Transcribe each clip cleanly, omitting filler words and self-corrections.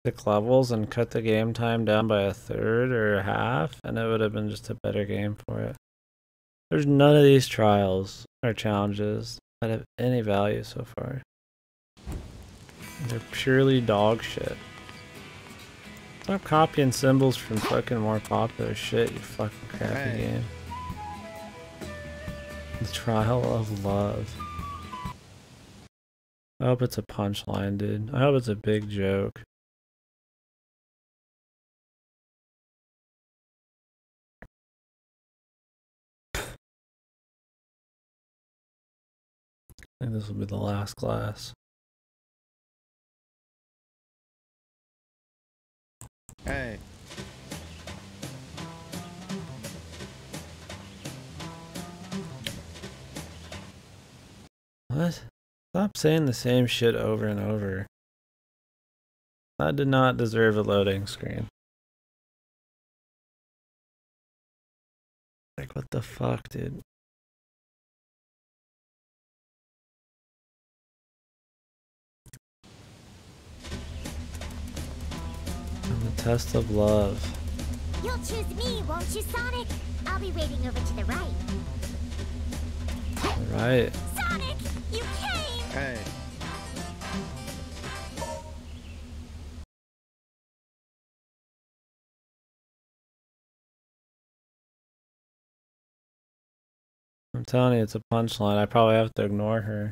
6 levels and cut the game time down by 1/3 or 1/2, and it would have been just a better game for it. There's none of these trials or challenges that have any value so far. They're purely dog shit. Stop copying symbols from fucking more popular shit, you fucking crappy game. The Trial of Love. I hope it's a punchline, dude. I hope it's a big joke. I think this will be the last glass. Hey. What? Stop saying the same shit over and over. That did not deserve a loading screen. Like, what the fuck, dude? And the test of love. You'll choose me, won't you, Sonic? I'll be waiting over to the right. Right. Sonic, you came! Hey. I'm telling you, it's a punchline. I probably have to ignore her.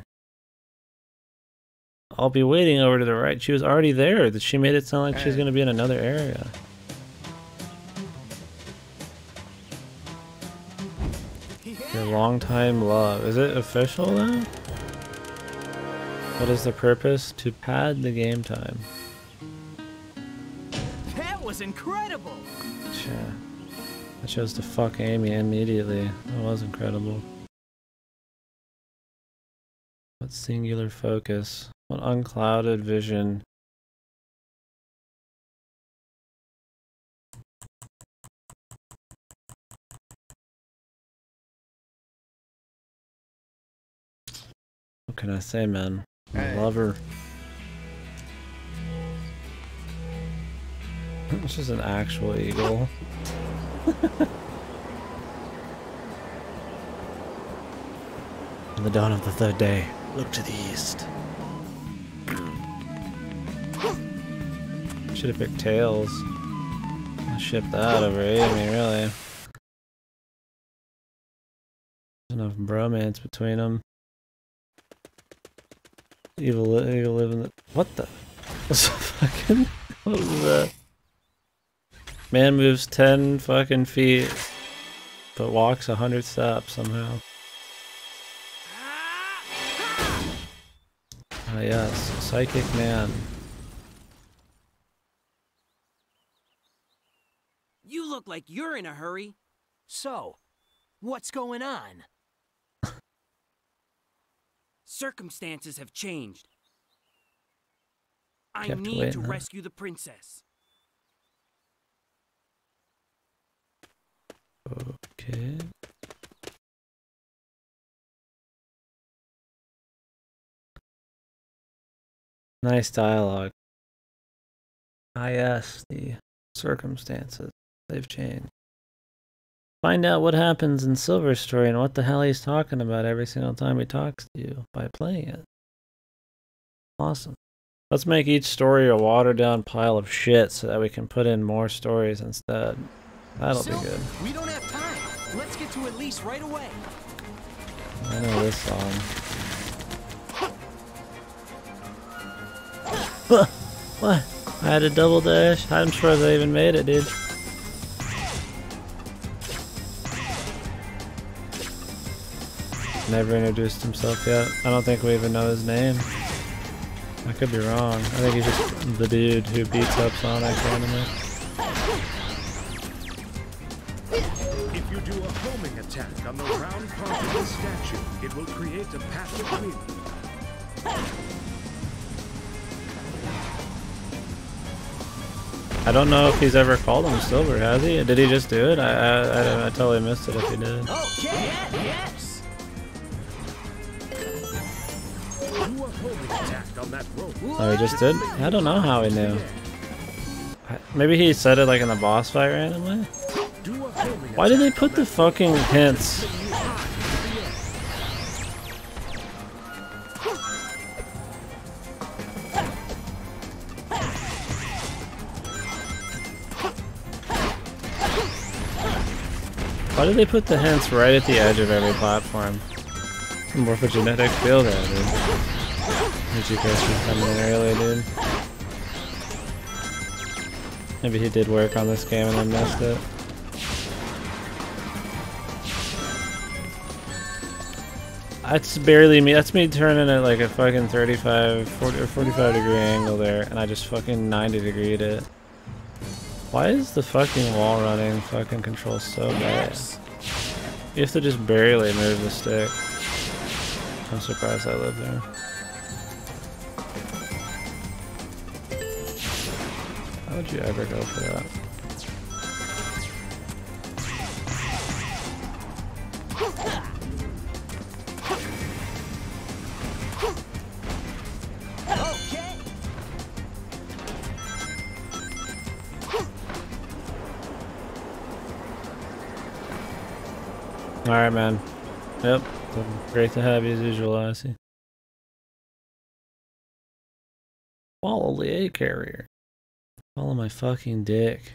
I'll be waiting over to the right. She was already there. She made it sound like she's gonna be in another area. Your long-time love. Is it official though? What is the purpose? To pad the game time. That was incredible! Sure. I chose to fuck Amy immediately. That was incredible. What singular focus? What unclouded vision? What can I say, man? I love her. It's just an actual eagle. On the dawn of the 3rd day, look to the east. Should have picked Tails. I'll ship that over Amy, really. There's enough bromance between them. Evil live in the. What the? What's fucking. What was that? Man moves 10 fucking feet, but walks 100 steps somehow. Ah, yes, Psychic Man. You look like you're in a hurry. So, what's going on? Circumstances have changed. I need to rescue the princess. Okay. Nice dialogue. Ah, yes, the circumstances. They've changed. Find out what happens in Silver's story and what the hell he's talking about every single time he talks to you by playing it. Awesome. Let's make each story a watered down pile of shit so that we can put in more stories instead. That'll be good. We don't have time. Let's get to Elise right away. I know this song. What? I had a double dash? I'm sure they even made it, dude. Never introduced himself yet. I don't think we even know his name. I could be wrong. I think he's just the dude who beats up Sonic randomly. If you do a homing attack on the round part of the statue, it will create a path between them. I don't know if he's ever called him Silver, has he? Did he just do it? I totally missed it if he did. Okay, yes. Do a homing attack on that rope. Oh, he just did? I don't know how he knew. Maybe he said it like in the boss fight randomly? Do a homing Why did they attack put on the that fucking hints? you high into the air. Why did they put the hints right at the edge of every platform? Morphogenetic field there, dude. Did you guys just coming in early, dude? Maybe he did work on this game and then missed it. That's barely me. That's me turning at like a fucking 35, 40 or 45 degree angle there, and I just fucking 90 degreed it. Why is the fucking wall running fucking control so bad? You have to just barely move the stick. I'm surprised I live there. How would you ever go for that? Alright, man. Yep. Great to have you as usual, Lassie. Follow the A carrier. Follow my fucking dick.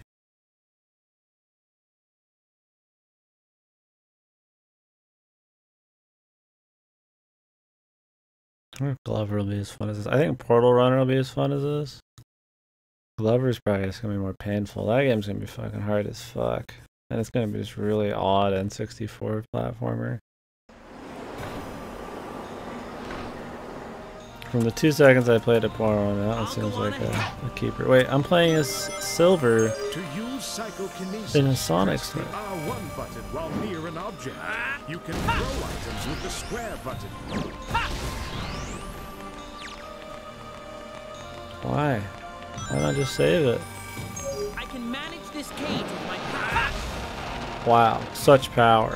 I wonder if Glover will be as fun as this. I think Portal Runner will be as fun as this. Glover's probably just gonna be more painful. That game's gonna be fucking hard as fuck. And it's gonna be just really odd N64 platformer. From the 2 seconds I played at Portal, that one seems like a keeper. Wait, I'm playing as Silver To use psychokinesis, in a Sonic press the snap. R1 button while near an object. You can throw items with the square button. Why? Why not just save it? I can manage this cage with my power. Wow, such power.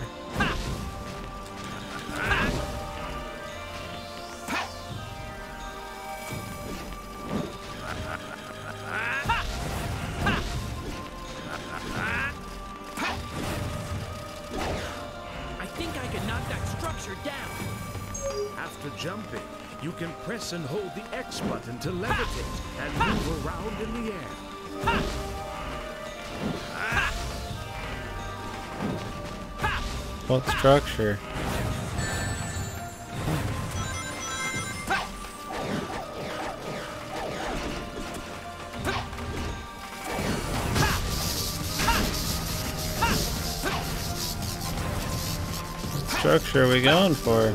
I think I can knock that structure down. After jumping, you can press and hold the X button to levitate and move around in the air. What structure? What structure are we going for?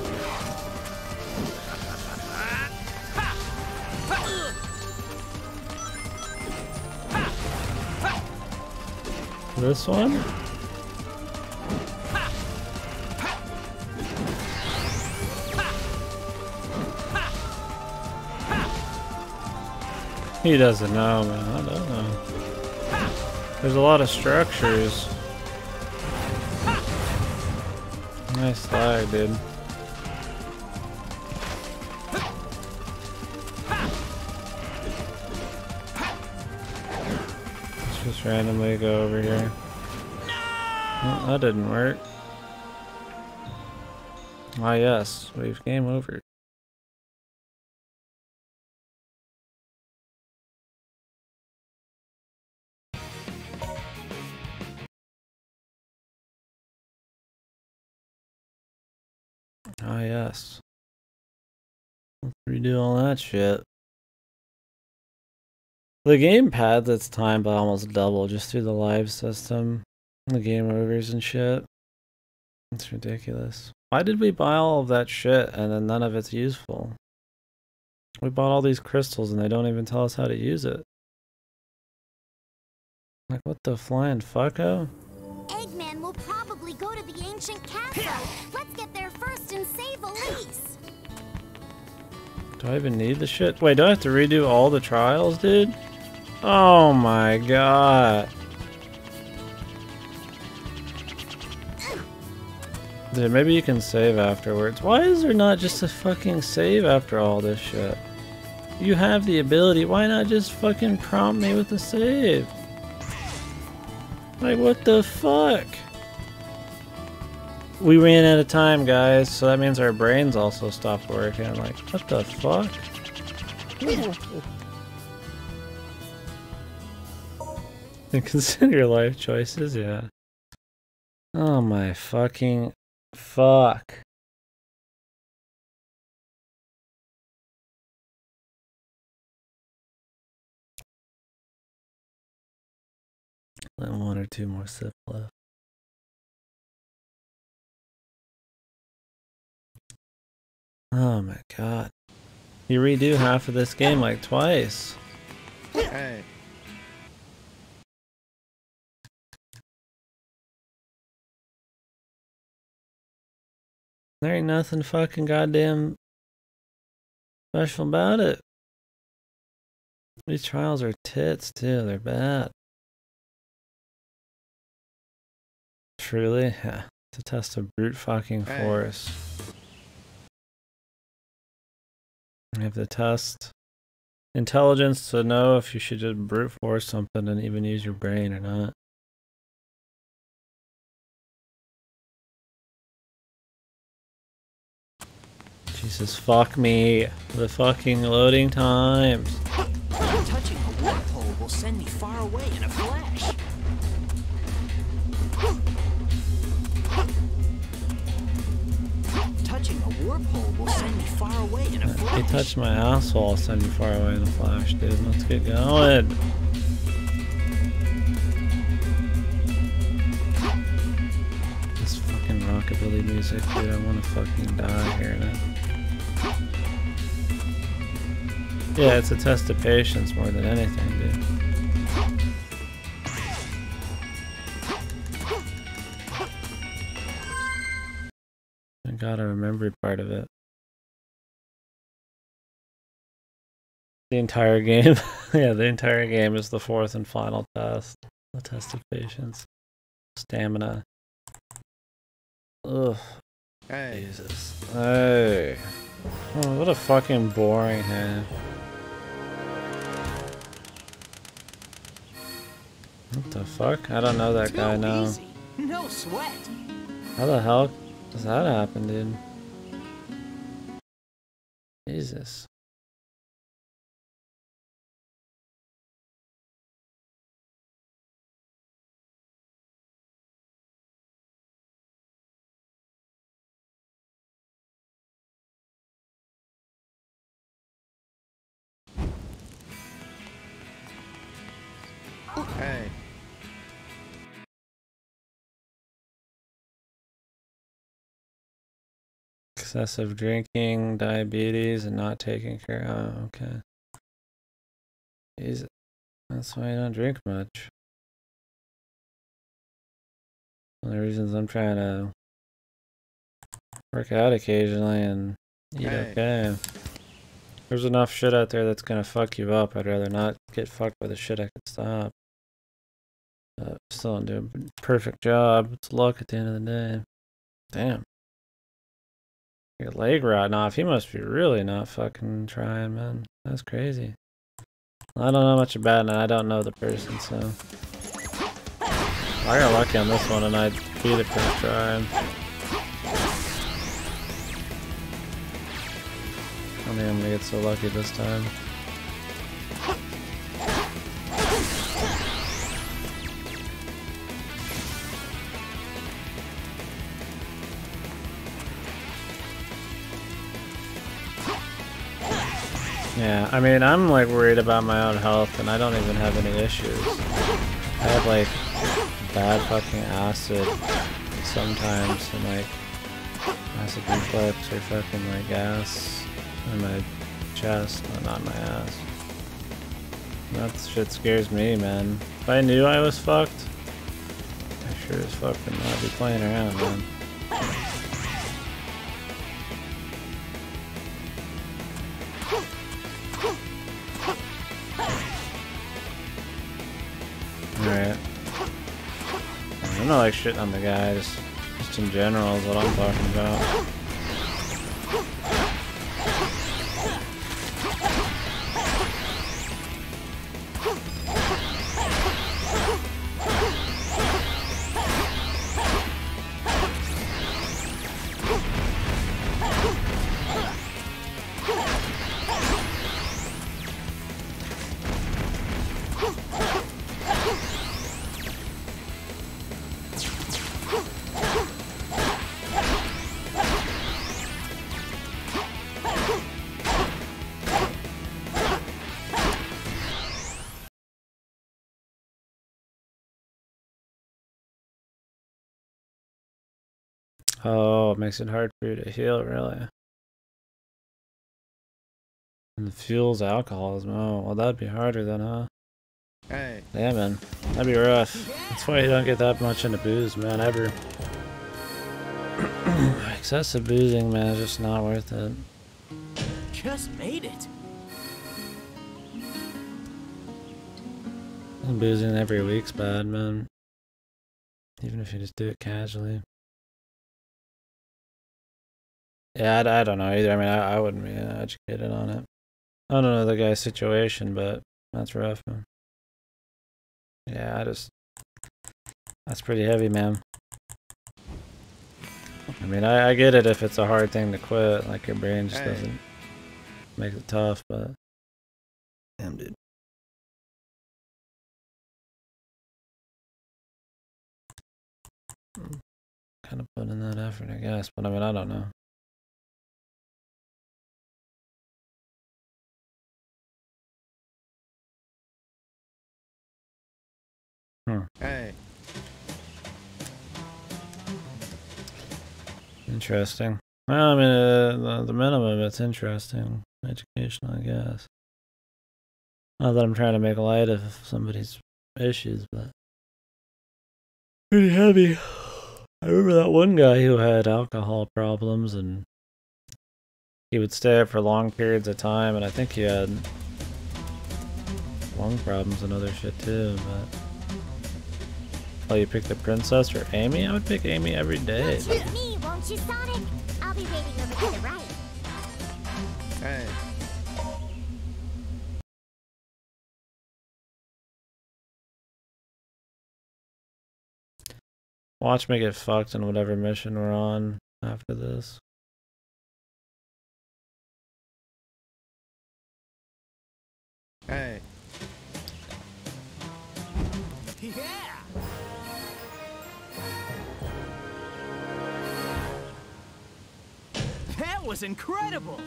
This one? He doesn't know, man. I don't know. There's a lot of structures. Nice slide, dude. Let's just randomly go over here. Oh, that didn't work. Ah, yes. We've game over. Ah, yes. Let's redo all that shit. The game pads its time by almost double just through the live system. The game overs and shit. It's ridiculous. Why did we buy all of that shit and then none of it's useful? We bought all these crystals and they don't even tell us how to use it. Like, what the flying fucko? Eggman will probably go to the ancient castle. Let's get there first and save Elise. Do I even need the shit? Wait, do I have to redo all the trials, dude? Oh my god. Dude, maybe you can save afterwards. Why is there not just a fucking save after all this shit? You have the ability. Why not just fucking prompt me with a save? Like, what the fuck? We ran out of time, guys, so that means our brains also stopped working. Like, what the fuck? And consider your life choices, yeah. Oh my fucking fuck. Then 1 or 2 more sips left. Oh my god. You redo half of this game like twice. Hey. There ain't nothing fucking goddamn special about it. These trials are tits too, they're bad. Truly, yeah. To test a brute fucking force. You have to test intelligence to know if you should just brute force something and even use your brain or not. Jesus, fuck me. The fucking loading times. Touching a warp pole will send me far away in a flash. Touching a warp pole will send me far away in a flash. If you touch my asshole, I'll send you far away in a flash, dude. Let's get going. This fucking rockabilly music, dude. I want to fucking die hearing it. Yeah, it's a test of patience more than anything, dude. I gotta remember part of it. The entire game. Yeah, the entire game is the 4th and final test. The test of patience. Stamina. Ugh. Hey. Jesus. Hey. Oh, what a fucking boring hand. What the fuck? I don't know that guy now. Easy. No sweat. How the hell does that happen, dude? Jesus. Hey. Excessive drinking, diabetes, and not taking care. Oh, okay. Jesus. That's why I don't drink much. One of the reasons I'm trying to work out occasionally and eat okay. There's enough shit out there that's gonna fuck you up. I'd rather not get fucked by the shit I could stop. Still don't do a perfect job. It's luck at the end of the day. Damn. Your leg rotting off. He must be really not fucking trying, man. That's crazy. I don't know much about it, and I don't know the person, so. I got lucky on this one, and I beat it first try. I don't think I'm gonna get so lucky this time. Yeah, I mean, I'm like worried about my own health, and I don't even have any issues. I have like bad fucking acid sometimes, and like acid reflux or fucking like gas in my chest, but not in my ass. That shit scares me, man. If I knew I was fucked, I sure as fuck would not be playing around, man. Alright. I'm not like shitting on the guy, just in general is what I'm talking about. Oh, it makes it hard for you to heal, really. And the fuel's alcoholism. Oh, well, that'd be harder then, huh? Hey. Yeah, man. That'd be rough. That's why you don't get that much into booze, man, ever. Excessive boozing, man, is just not worth it. Just made it. And boozing every week's bad, man. Even if you just do it casually. Yeah, I don't know either. I mean, I wouldn't be educated on it. I don't know the guy's situation, but that's rough, man. Yeah, that's pretty heavy, man. I mean, I get it if it's a hard thing to quit, like your brain just doesn't make it tough, but damn, dude. Kind of put in that effort, I guess, but I mean, I don't know. Hey. Interesting. Well, I mean, the minimum, it's interesting. Educational, I guess. Not that I'm trying to make light of somebody's issues, but pretty heavy. I remember that one guy who had alcohol problems, and he would stay up for long periods of time, and I think he had lung problems and other shit too, but... Oh, you picked the princess or Amy? I would pick Amy every day. Choose me, won't you, Sonic? I'll be waiting over to the right. Hey. Watch me get fucked in whatever mission we're on after this. Hey. Yeah. That was incredible.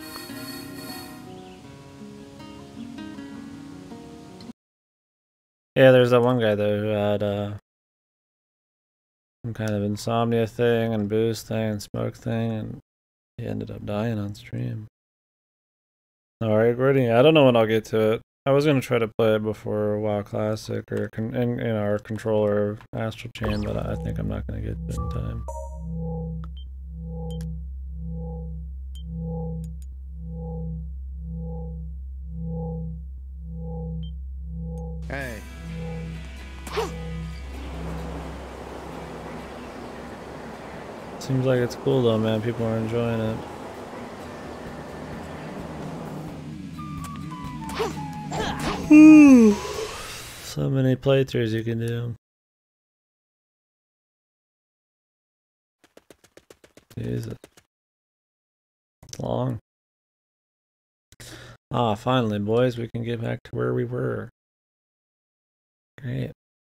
Yeah, there's that one guy though who had some kind of insomnia thing and booze thing and smoke thing, and he ended up dying on stream. Alright, Gritty, I don't know when I'll get to it. I was gonna try to play it before WoW Classic or in our controller of Astral Chain, but I think I'm not gonna get to it in time. Hey. Seems like it's cool though, man. People are enjoying it. So many playthroughs you can do. Jesus. It's long. Ah, finally, boys, we can get back to where we were. Great.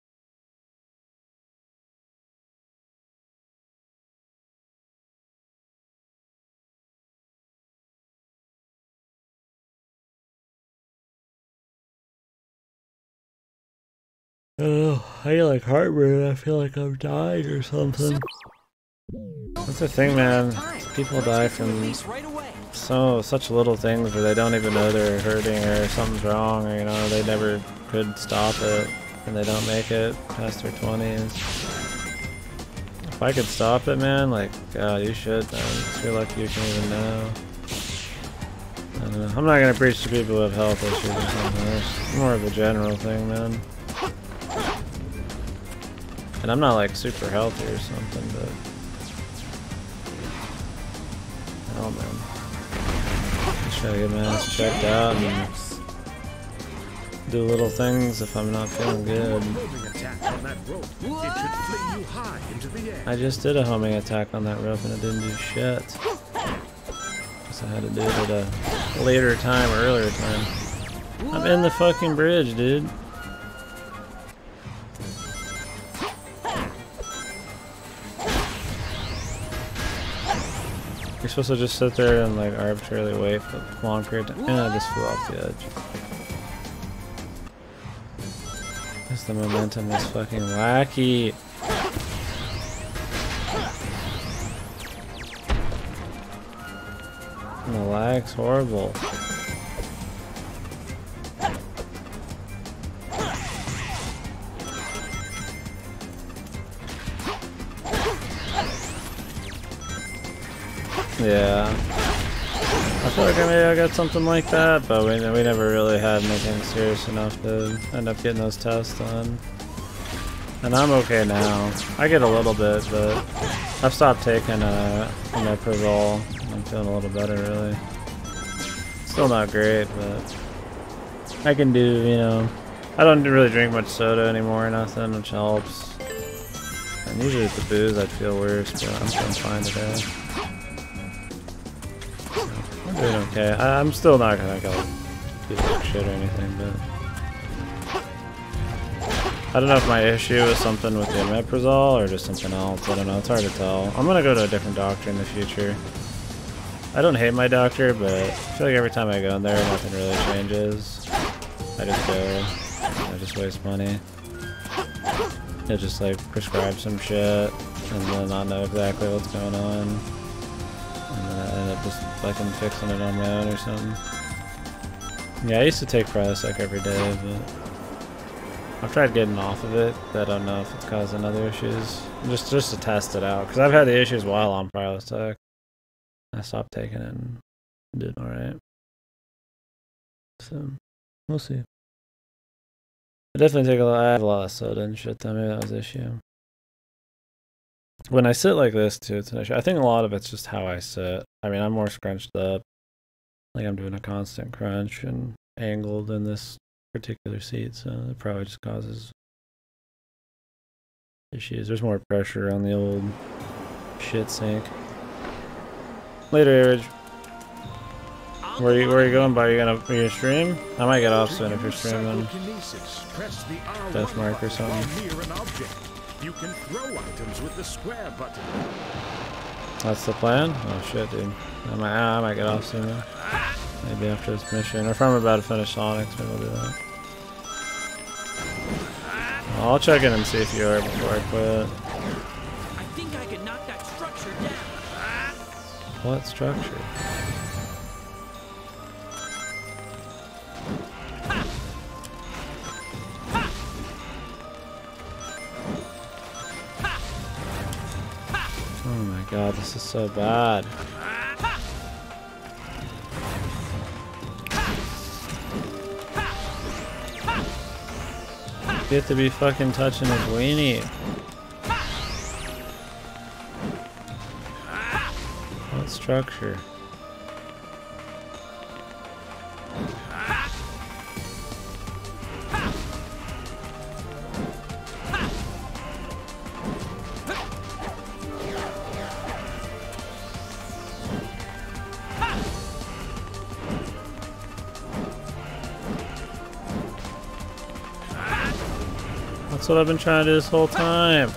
I don't know. I get like heartburn. I feel like I'm dying or something. That's the thing, man. People die from such little things where they don't even know they're hurting or something's wrong, or they never could stop it, and they don't make it past their 20s. If I could stop it, man, like, God, you should, man. I feel like you can even know. I don't know. I'm not gonna preach to people who have health issues or something. It's more of a general thing, man. And I'm not like super healthy or something, but oh man, just try to get my ass checked out and do little things if I'm not feeling good. I just did a homing attack on that rope and it didn't do shit. Guess I had to do it at a later time or earlier time. I'm in the fucking bridge, dude. You're supposed to just sit there and like arbitrarily wait for a long period of time. And I just flew off the edge. Guess the momentum is fucking wacky. lag's horrible. Yeah. I feel like maybe I got something like that, but we never really had anything serious enough to end up getting those tests done. And I'm okay now. I get a little bit, but I've stopped taking omeprazole. I'm feeling a little better, really. Still not great, but I can do, you know. I don't really drink much soda anymore or nothing, which helps. And usually with the booze, I'd feel worse, but I'm feeling fine today. I'm doing okay. I'm still not gonna go do like shit or anything, but I don't know if my issue is something with the omeprazole or just something else. I don't know. It's hard to tell. I'm gonna go to a different doctor in the future. I don't hate my doctor, but I feel like every time I go in there, nothing really changes. I just go. I just waste money. They just like prescribe some shit and then not know exactly what's going on. And then I end up just fucking fixing it on my own or something. Yeah, I used to take Prilosec every day, but I've tried getting off of it, but I don't know if it's causing other issues. Just to test it out, because I've had the issues while on Prilosec. I stopped taking it and did alright. So, we'll see. I definitely take a lot. I have a lot of soda and shit, though. Maybe that was the issue. When I sit like this, too, it's an issue. I think a lot of it's just how I sit. I mean, I'm more scrunched up. Like I'm doing a constant crunch and angled in this particular seat, so it probably just causes issues. There's more pressure on the old shit sink. Later, Average. Where are you going, buddy? Are you gonna stream? I might get off soon if you're streaming. Deathmark or something. You can throw items with the square button. That's the plan? Oh shit, dude. I might get off soon though. Maybe after this mission. Or if I'm about to finish Sonics, maybe we'll do that. I'll check in and see if you are before I quit. I think I can knock that structure down. What structure? Oh my god, this is so bad. You have to be fucking touching his weenie. What structure? That's what I've been trying to do this whole time.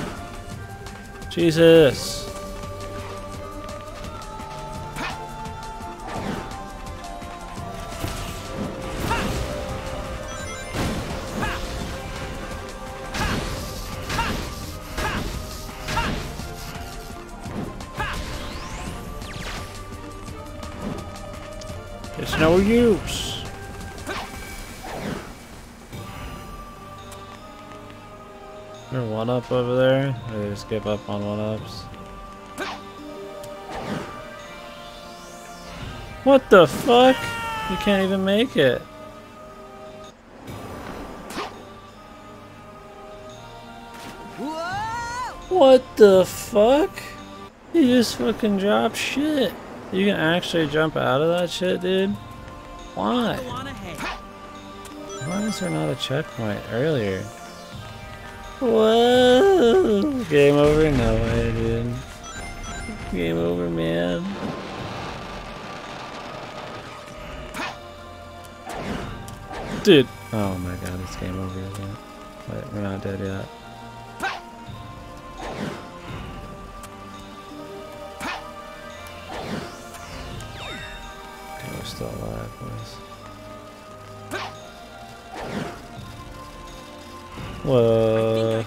Jesus. It's no use. There one up over there? Or they just give up on one ups? What the fuck? You can't even make it. What the fuck? You just fucking dropped shit. You can actually jump out of that shit, dude? Why? Why is there not a checkpoint earlier? Whoa! Game over? No way, dude. Game over, man. Dude! Oh my god, it's game over again. Wait, we're not dead yet. Okay, we're still alive, boys. Whoa.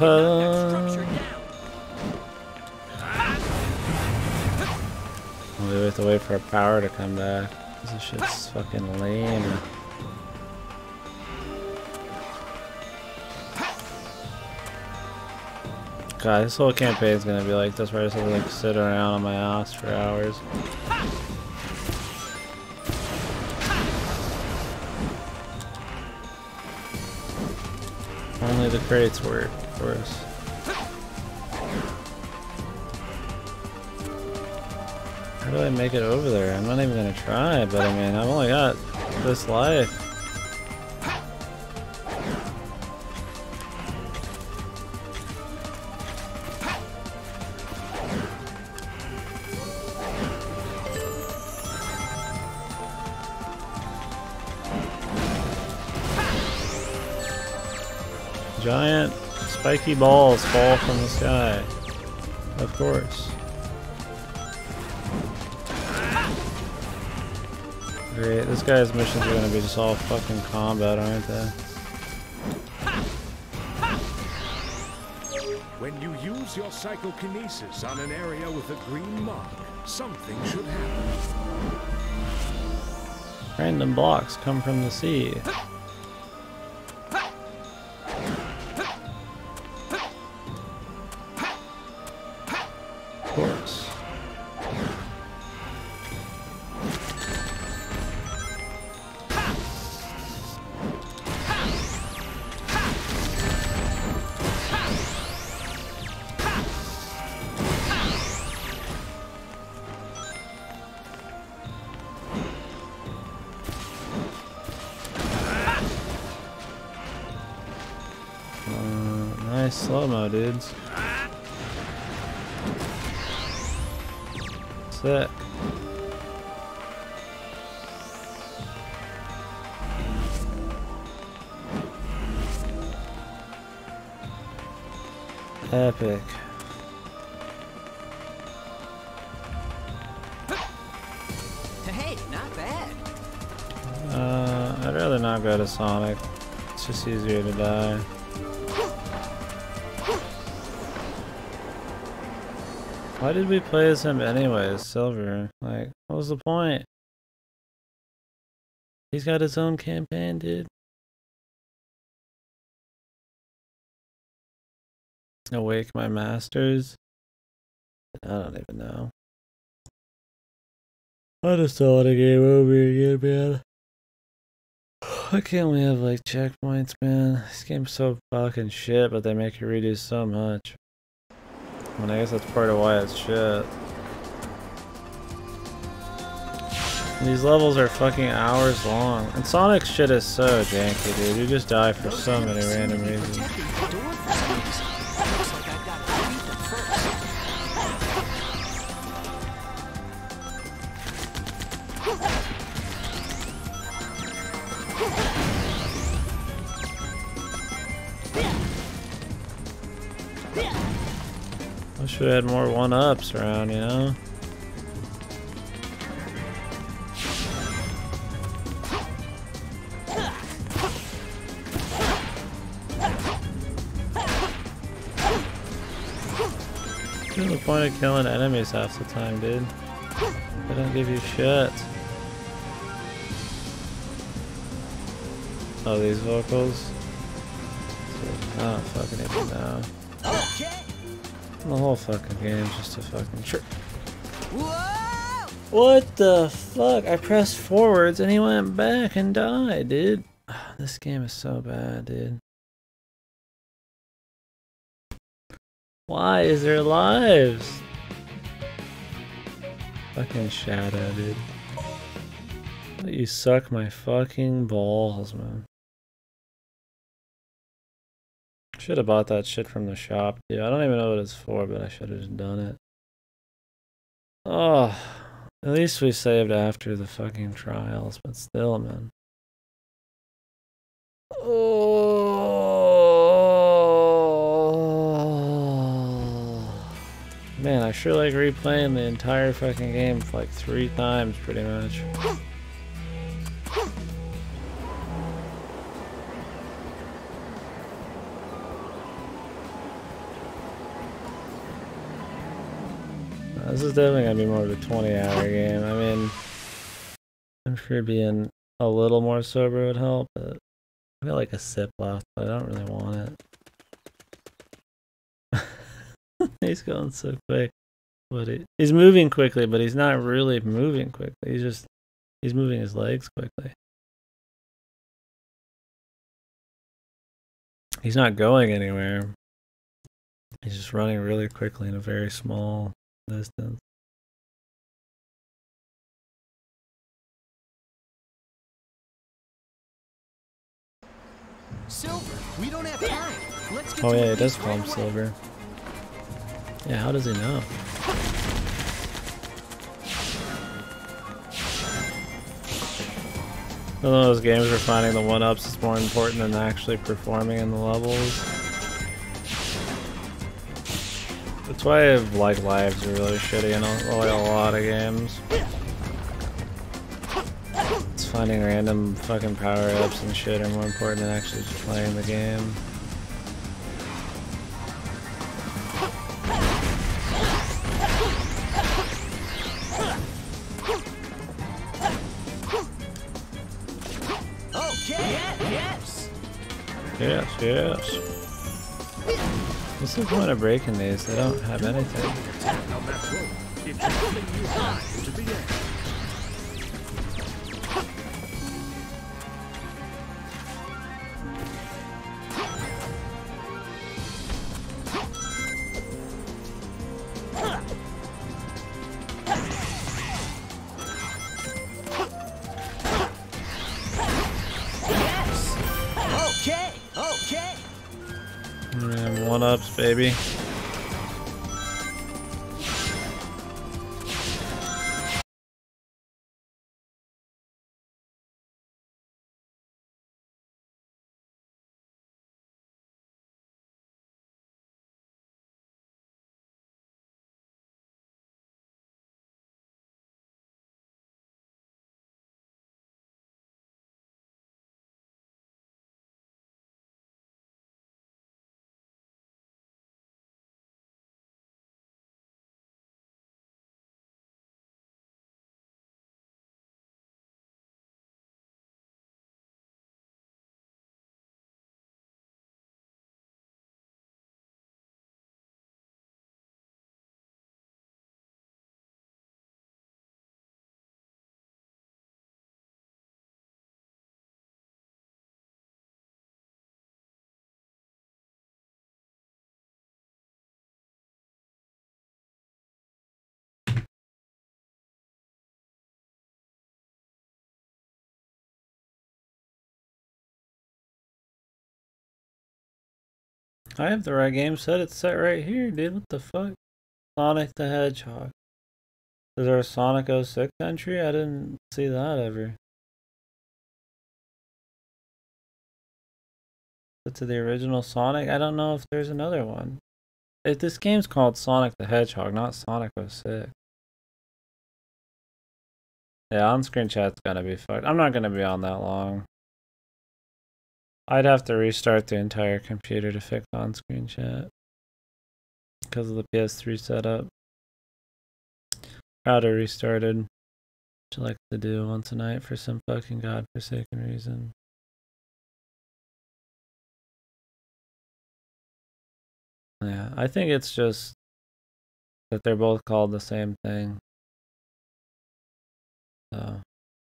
to wait for a power to come back. This shit's fucking lame. God, this whole campaign's gonna be like this, where I just have to like sit around on my ass for hours. Only the crates work, of course. How do I make it over there? I'm not even gonna try, but I mean, I've only got this life. Giant spiky balls fall from the sky. Of course. Great, this guy's missions are gonna be just all fucking combat, aren't they? When you use your psychokinesis on an area with a green mark, something should happen. Random blocks come from the sea. Of course. Nice slow-mo, dudes. Sick. Epic. Hey, not bad. I'd rather not go to Sonic. It's just easier to die. Why did we play as him anyways, Silver? Like, what was the point? He's got his own campaign, dude. Awake my masters? I don't even know. I just don't want to game over again, man. Why can't we have, like, checkpoints, man? This game's so fucking shit, but they make you redo so much. I mean, I guess that's part of why it's shit. These levels are fucking hours long. And Sonic's shit is so janky, dude. You just die for so many random reasons. Wish we had more 1-ups around, you know? What's the point of killing enemies half the time, dude? They don't give you shit. Oh, these vocals? I don't fucking even know. The whole fucking game's just a fucking trick. What the fuck? I pressed forwards and he went back and died, dude. This game is so bad, dude. Why is there lives? Fucking Shadow, dude. You suck my fucking balls, man. Should have bought that shit from the shop, dude. I don't even know what it's for, but I should have just done it. Oh, at least we saved after the fucking trials, but still, man. Oh, man, I sure like replaying the entire fucking game like 3 times, pretty much. this is definitely gonna be more of a 20-hour game. I mean, I'm sure being a little more sober would help, but I feel like a sip left, but I don't really want it. He's going so quick. But he's moving quickly, but he's not really moving quickly. He's moving his legs quickly. He's not going anywhere. He's just running really quickly in a very small distance. Silver, we don't have time. Let's get Oh to yeah, it he does right call him away. Silver. Yeah, how does he know? One of those games where finding the one-ups is more important than actually performing in the levels. That's why like lives are really shitty in a lot of games. It's finding random fucking power-ups and shit are more important than actually just playing the game. Yes. What's the point of breaking these? They don't have anything. On that rope, it's pulling you high into the air. Okay. And one-ups, baby. I have the right game set. It's set right here, dude. What the fuck? Sonic the Hedgehog. Is there a Sonic 06 entry? I didn't see that ever. To the original Sonic? I don't know if there's another one. This game's called Sonic the Hedgehog, not Sonic 06. Yeah, on-screen chat's gonna be fucked. I'm not gonna be on that long. I'd have to restart the entire computer to fix on-screen chat because of the PS3 setup. Router restarted, which I like to do once a night for some fucking godforsaken reason. Yeah, I think it's just that they're both called the same thing. So,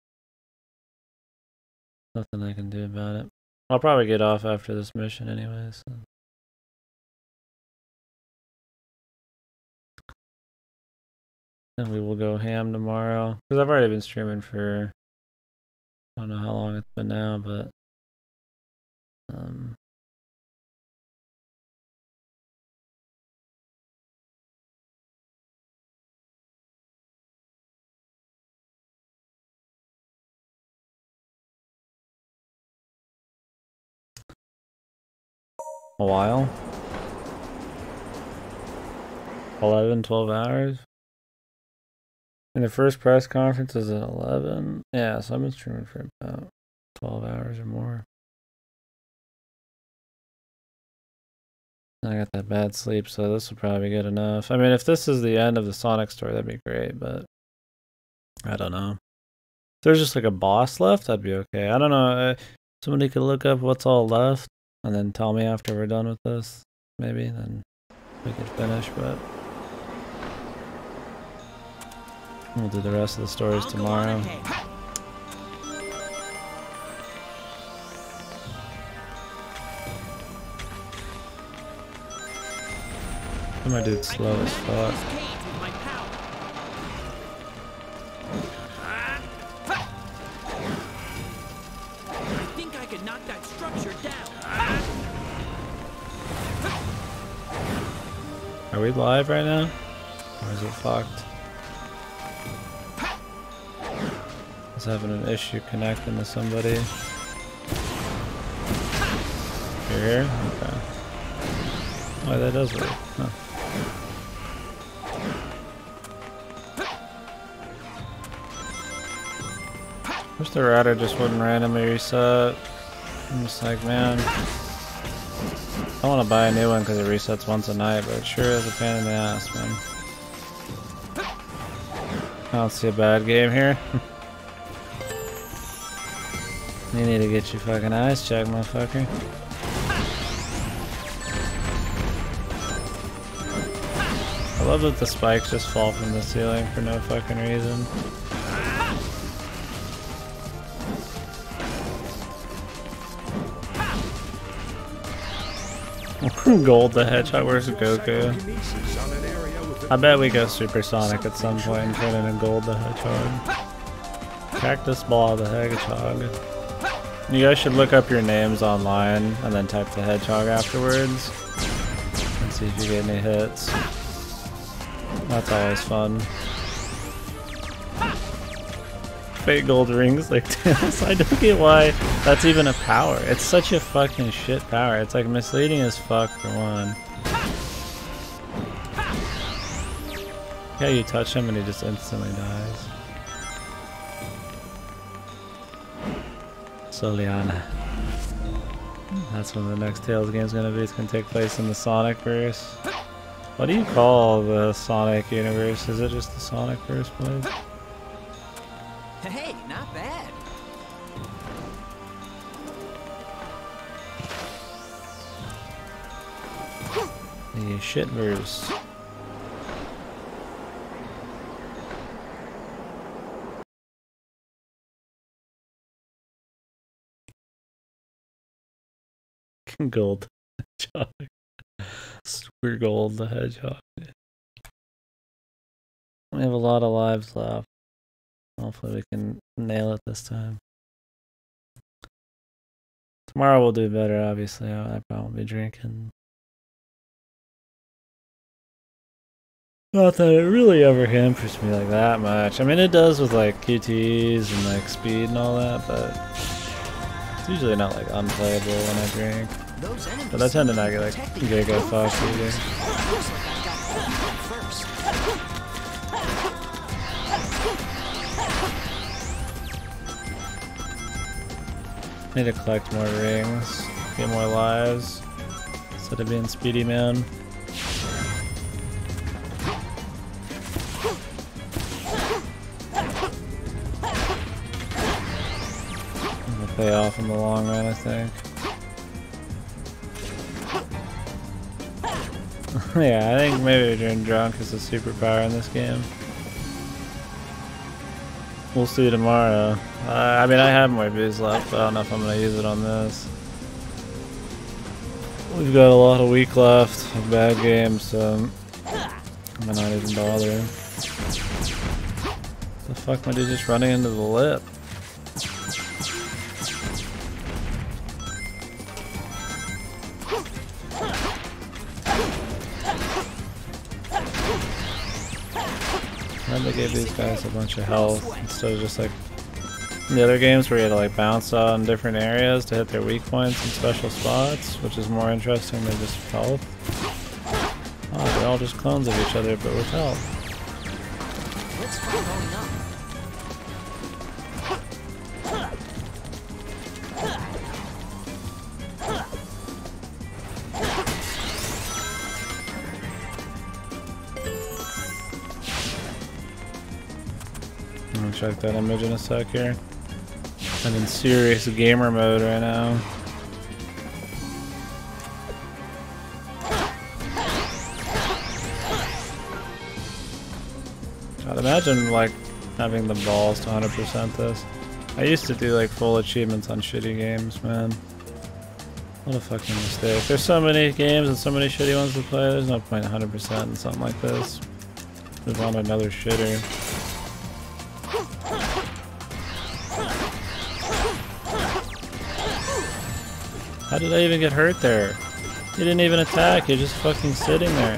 nothing I can do about it. I'll probably get off after this mission anyway, so. And we will go ham tomorrow. Because I've already been streaming for, I don't know how long it's been now, but a while. 11, 12 hours. And the first press conference is at 11. Yeah, so I've been streaming for about 12 hours or more. I got that bad sleep, so this will probably be good enough. I mean, if this is the end of the Sonic story, that'd be great, but I don't know. If there's just like a boss left, that'd be okay. I don't know. Somebody could look up what's all left and then tell me after we're done with this, maybe, then we could finish, but we'll do the rest of the stories tomorrow. My dude's slow as fuck. I think I could knock that structure down. Are we live right now? Or is it fucked? I was having an issue connecting to somebody. You're here? Okay. Oh, that does work. Huh. Wish the router just wouldn't randomly reset. I'm just like, man, I want to buy a new one because it resets once a night, but it sure is a pain in the ass, man. I don't see a bad game here. You need to get your fucking eyes checked, motherfucker. I love that the spikes just fall from the ceiling for no fucking reason. Gold the Hedgehog, where's Goku? I bet we go Supersonic at some point and turn into Gold the Hedgehog. Cactus Ball the Hedgehog. You guys should look up your names online and then type the Hedgehog afterwards and see if you get any hits. That's always fun. Fake gold rings like tails. I don't get why that's even a power. It's such a fucking shit power. It's like misleading as fuck for one. Yeah, you touch him and he just instantly dies. Soliana. That's when the next Tails game is gonna be. It's gonna take place in the Sonic verse. What do you call the Sonic universe? Is it just the Sonic verse, please? Hey, not bad. The shit verse. Gold Hedgehog. Super Gold the Hedgehog. We have a lot of lives left. Hopefully we can nail it this time. Tomorrow we'll do better, obviously. I probably won't be drinking. Not that it really ever hampers me like that much. I mean, it does with like QTs and like speed and all that, but it's usually not like unplayable when I drink. But I tend to not get like giga fucked either. Need to collect more rings, get more lives, instead of being Speedy Man. It'll pay off in the long run, I think. Yeah, I think maybe being drunk is a superpower in this game. We'll see tomorrow. I mean, I have more booze left, but I don't know if I'm going to use it on this. We've got a lot of week left of bad games, so I might not even bother. The fuck, my dude just running into the lip? They gave these guys a bunch of health instead of just like the other games where you had to like bounce out in different areas to hit their weak points in special spots, which is more interesting than just health. Oh, they're all just clones of each other, but with health. check that image in a sec here. I'm in serious gamer mode right now. God, imagine like having the balls to 100% this. I used to do like full achievements on shitty games, man. What a fucking mistake. There's so many games and so many shitty ones to play, there's no point 100% in something like this. Move on to another shitter. How did I even get hurt there? He didn't even attack, you're just fucking sitting there.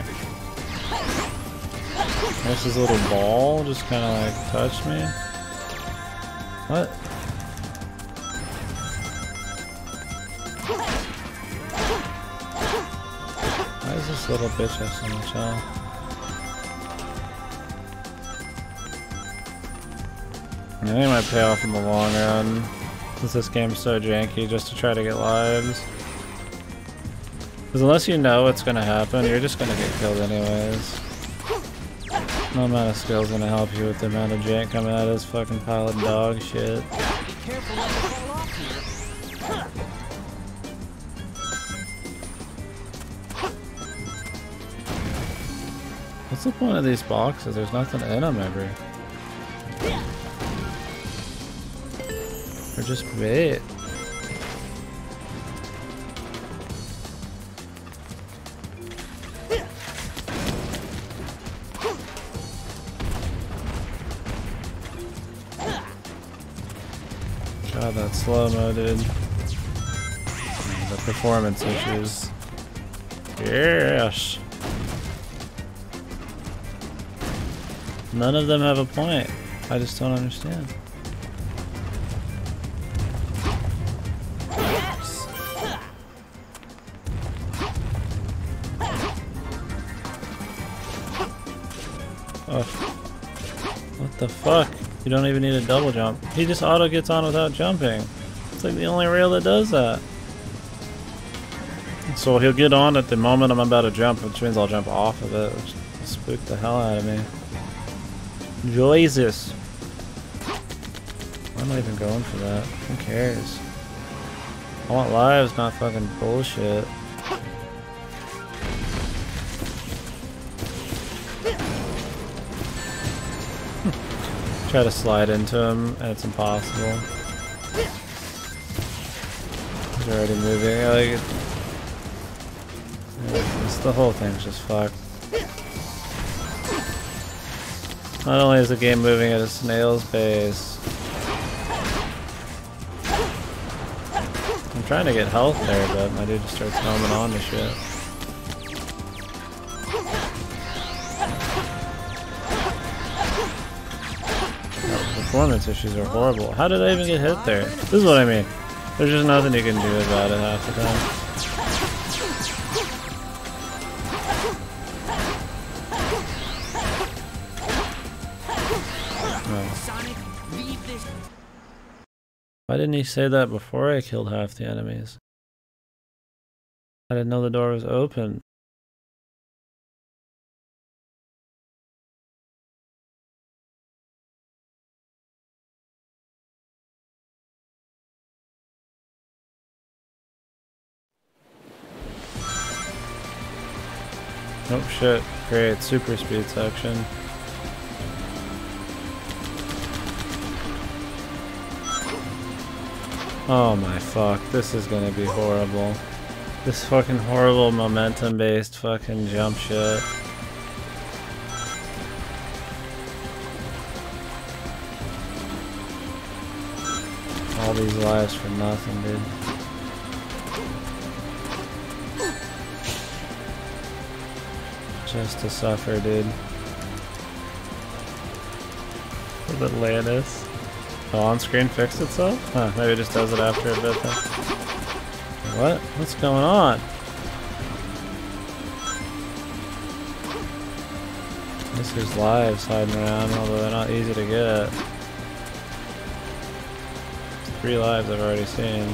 There's this little ball just kinda like touched me. What? Why does this little bitch have so much health? I think it might pay off in the long run, since this game's so janky, just to try to get lives. Because unless you know what's gonna happen, you're just gonna get killed anyways. No amount of skill is gonna help you with the amount of jank coming out of this fucking pile of dog shit. Be careful not to fall off here. What's the point of these boxes? There's nothing in them ever. They're just bait. God, that slow-mo, dude. The performance issues. Yes! None of them have a point. I just don't understand. Oh. What the fuck? You don't even need a double jump. He just auto gets on without jumping. It's like the only rail that does that. So he'll get on at the moment I'm about to jump, which means I'll jump off of it, which spooked the hell out of me. Jesus. Why am I even going for that? Who cares? I want lives, not fucking bullshit. Try to slide into him, and it's impossible. He's already moving. Like, the whole thing's just fucked. Not only is the game moving at a snail's pace. I'm trying to get health there, but my dude just starts homing on to shit. Performance issues are horrible. How did I even get hit there? This is what I mean. There's just nothing you can do about it half the time. Why didn't he say that before I killed half the enemies? I didn't know the door was open. Oh shit, great, super speed section. Oh my fuck, this is gonna be horrible. This fucking horrible momentum based fucking jump shit. All these lives for nothing, dude. Just to suffer, dude. For the Atlantis. Oh, on-screen fixed itself? Huh, maybe it just does it after a bit then. What? What's going on? At least there's lives hiding around, although they're not easy to get. 3 lives I've already seen.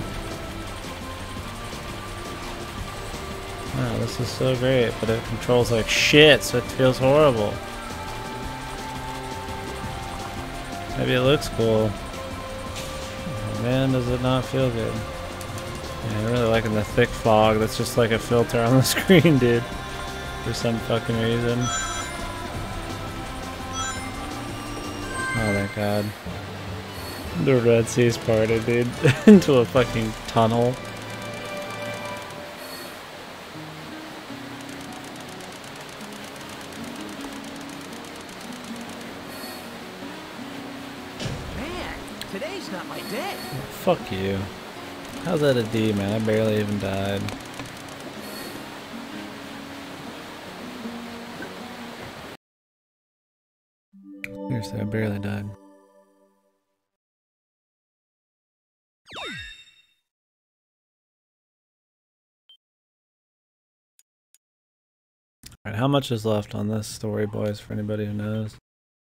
Wow, this is so great, but it controls like shit, so it feels horrible. Maybe it looks cool. Oh, man, does it not feel good. Yeah, I'm really liking the thick fog. That's just like a filter on the screen, dude. For some fucking reason. Oh, thank God. The Red Sea's parted, dude. Into a fucking tunnel. Man, today's not my day. Oh, fuck you. How's that a D, man? I barely even died. Seriously, I barely died. Alright, how much is left on this story, boys, for anybody who knows?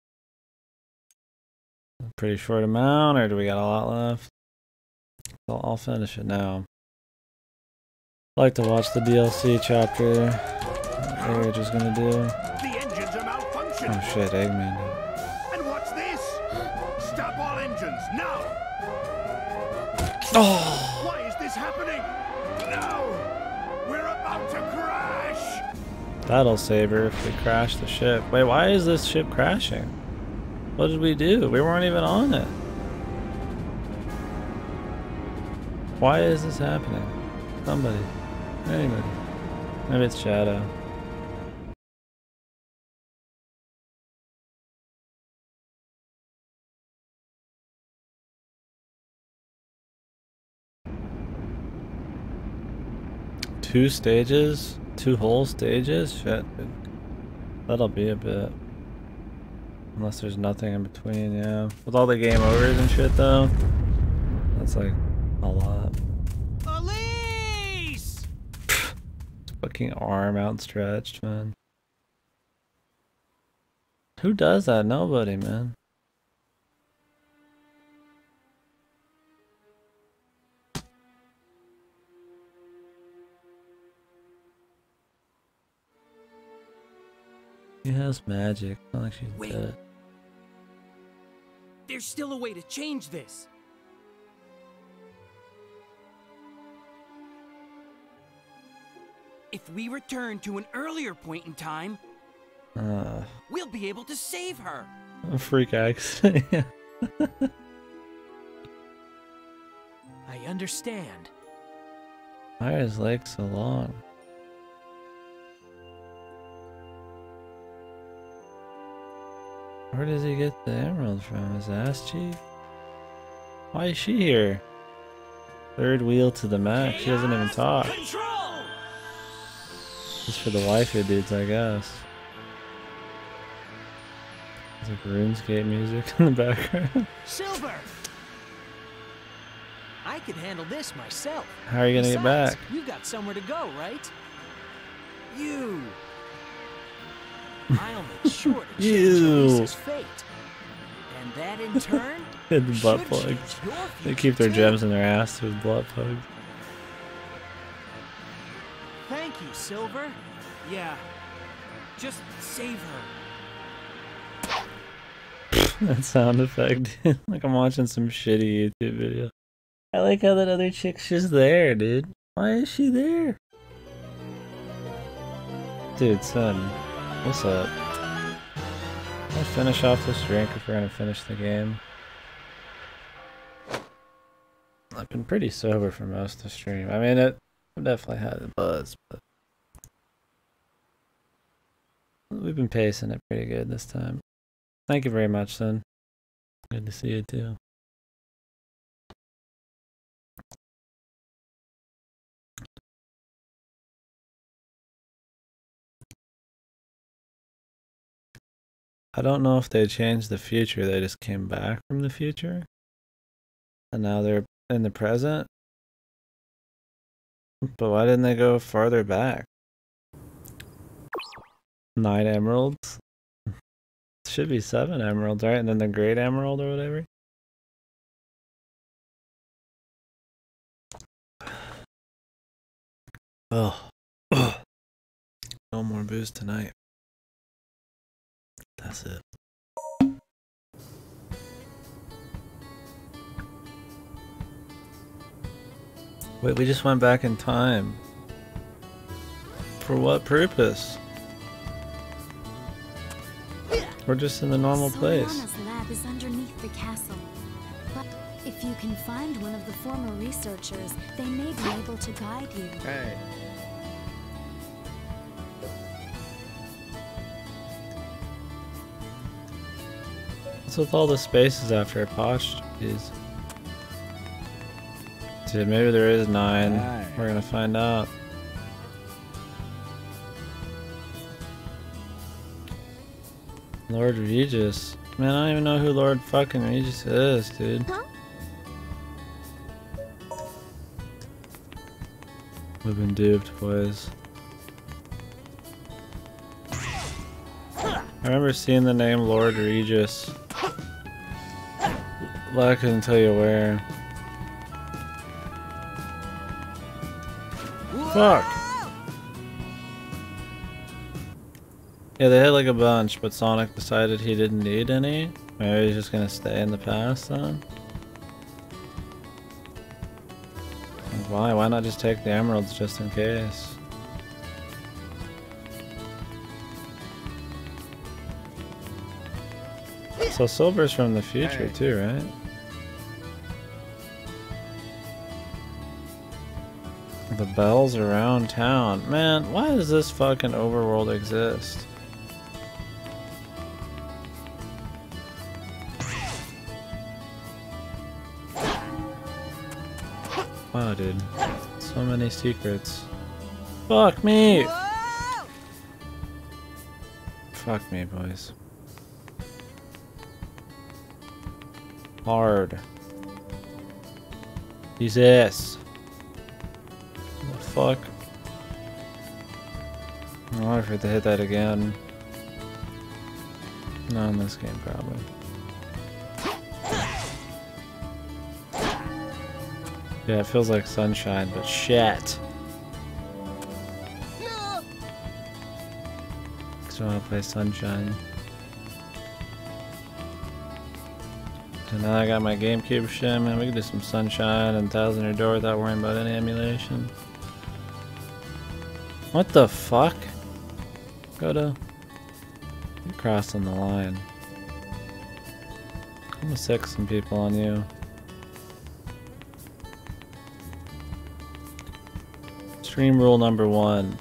A pretty short amount, or do we got a lot left? I'll finish it now. I like to watch the DLC chapter. What is gonna do? The engines are malfunctioning. Oh shit, Eggman. And what's this? Stop all engines now! Oh! Why is this happening? No! We're about to crash! That'll save her if we crash the ship. Wait, why is this ship crashing? What did we do? We weren't even on it. Why is this happening? Somebody. Anybody. Maybe it's Shadow. Two stages? Two whole stages? Shit, dude. That'll be a bit. Unless there's nothing in between, yeah. With all the game overs and shit, though, that's like a lot. Elise! Fucking arm outstretched, man. Who does that? Nobody, man. He has magic. Not like she's Wait. dead. There's still a way to change this. If we return to an earlier point in time, we'll be able to save her. A freak accident. I understand. Why are his legs so long? Where does he get the emerald from? His ass cheek? Why is she here? Third wheel to the max. She doesn't even talk. Control! Just for the waifu dudes, I guess. There's like RuneScape music in the background. Silver! I can handle this myself. How are you gonna get Besides, back? You got somewhere to go, right? You. I'll make sure to change You. Elise's fate. And that in turn And the butt should plugs. change your They future keep their too. gems in their ass with butt plugs. Thank you, Silver. Yeah. Just save her. That sound effect, dude. Like I'm watching some shitty YouTube video. I like how that other chick's just there, dude. Why is she there? Dude, son, what's up? Let's finish off this drink if we're gonna finish the game. I've been pretty sober for most of the stream. I mean, I've definitely had a buzz, but we've been pacing it pretty good this time. Thank you very much, son. Good to see you too. I don't know if they changed the future, they just came back from the future. And now they're in the present. But why didn't they go farther back? 9 emeralds? Should be 7 emeralds, right? And then the great emerald or whatever. Oh. No more booze tonight. That's it. Wait, we just went back in time. For what purpose? We're just in the normal place. Soriana's lab is underneath the castle. But if you can find one of the former researchers, they may be able to guide you. Hey. What's with all the spaces after apostrophes? Dude, maybe there is 9. We're gonna find out. Lord Regis. Man, I don't even know who Lord fucking Regis is, dude. Huh? We've been duped, boys. I remember seeing the name Lord Regis. But I couldn't tell you where. Fuck! Yeah, they had like a bunch, but Sonic decided he didn't need any. Maybe he's just gonna stay in the past then? Why? Why not just take the emeralds just in case? So silver's from the future too, right? The bells around town. Man, why does this fucking overworld exist? Wow, dude. So many secrets. Fuck me! Fuck me, boys. Hard. Jesus. What the fuck? I wonder if I have to hit that again. No, in this game, probably. Yeah, it feels like sunshine, but shit. Just wanna play sunshine. So now I got my GameCube shit, man. We can do some sunshine and Thousand Year Door without worrying about any emulation. What the fuck? Go to. You're crossing the line. I'm gonna sick some people on you. Stream rule number 1.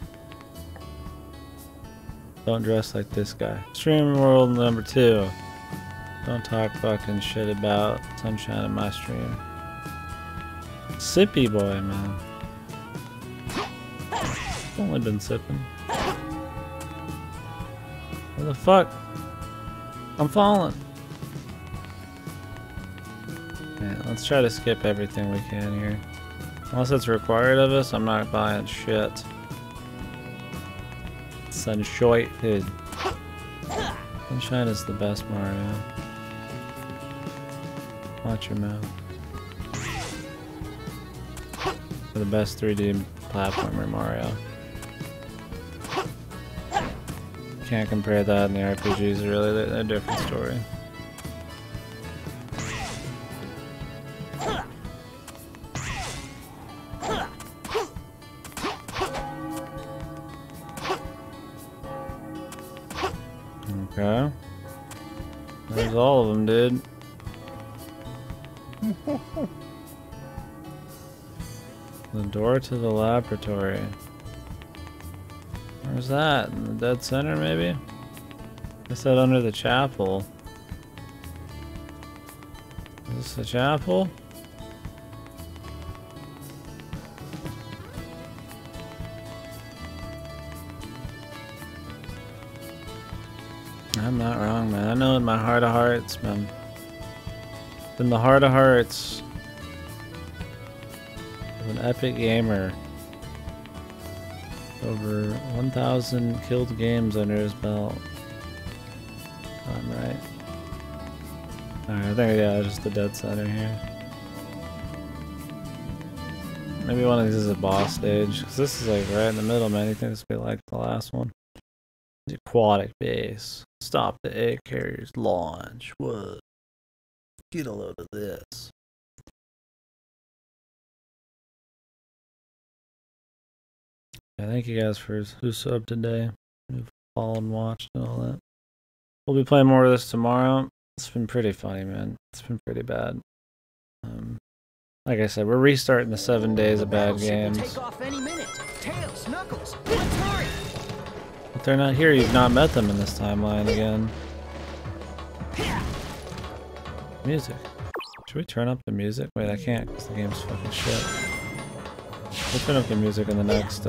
Don't dress like this guy. Stream rule number 2. Don't talk fucking shit about sunshine in my stream. Sippy boy, man. I've only been sipping. What the fuck? I'm falling. Yeah, let's try to skip everything we can here. Unless it's required of us, I'm not buying shit. Sunshine, dude. Sunshine is the best Mario. Watch your mouth. For the best 3D platformer Mario. Can't compare that and the RPGs, really. They're a different story. Okay. There's all of them, dude. The door to the laboratory. Where's that? In the dead center, maybe? I said under the chapel. Is this the chapel? I'm not wrong, man. I know in my heart of hearts, man. In the heart of hearts of an epic gamer. Over 1,000 killed games under his belt. I'm right. Alright, I think, yeah, just the dead center here. Maybe one of these is a boss stage, because this is like right in the middle, man. You think this will be like the last one? The aquatic base. Stop the egg carrier's launch. What? Get a load of this. Yeah, thank you guys for who subbed today, who followed and watched and all that. We'll be playing more of this tomorrow. It's been pretty funny, man. It's been pretty bad. Like I said, we're restarting the 7 days of bad games. Take off any minute. Tails, Knuckles, let's hurry. But they're not here. You've not met them in this timeline again. Music. Should we turn up the music? Wait, I can't because the game's fucking shit. We'll turn up the music in the next,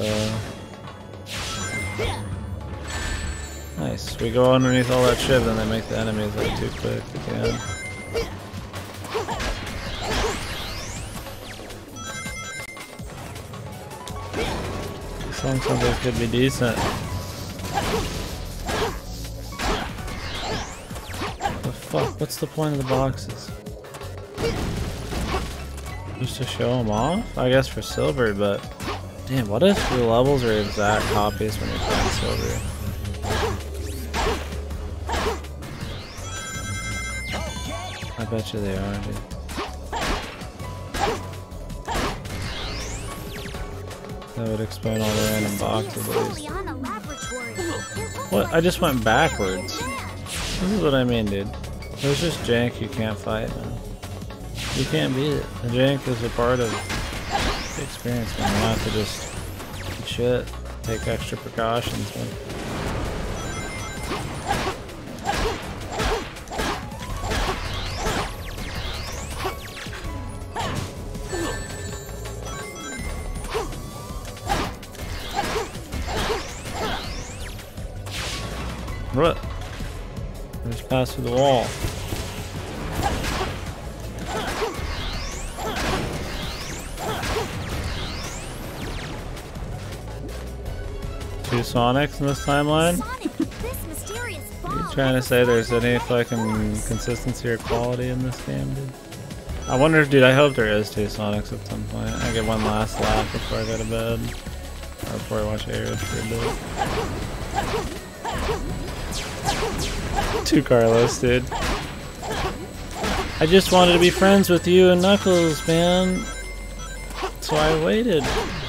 Nice. We go underneath all that shit, then they make the enemies like too quick again. This song sounds like it could be decent. The fuck? What's the point of the boxes? Just to show them off? I guess for silver, but damn, what if the levels are exact copies when you're playing silver? I bet you they are, dude. That would explain all the random boxes at least. What? I just went backwards. This is what I mean, dude. There's just jank you can't fight, man. You can't beat it. The jank is a part of the experience, man. You have to just eat shit, take extra precautions, man. What? I just passed through the wall. Two Sonics in this timeline? Sonic, this mysterious Are you ball trying to say there's any fucking consistency or quality in this game, dude? I wonder, dude, I hope there is two Sonics at some point. I get one last laugh before I go to bed. Or before I watch Arid for a bit. Two Carlos, dude. I just wanted to be friends with you and Knuckles, man. So I waited.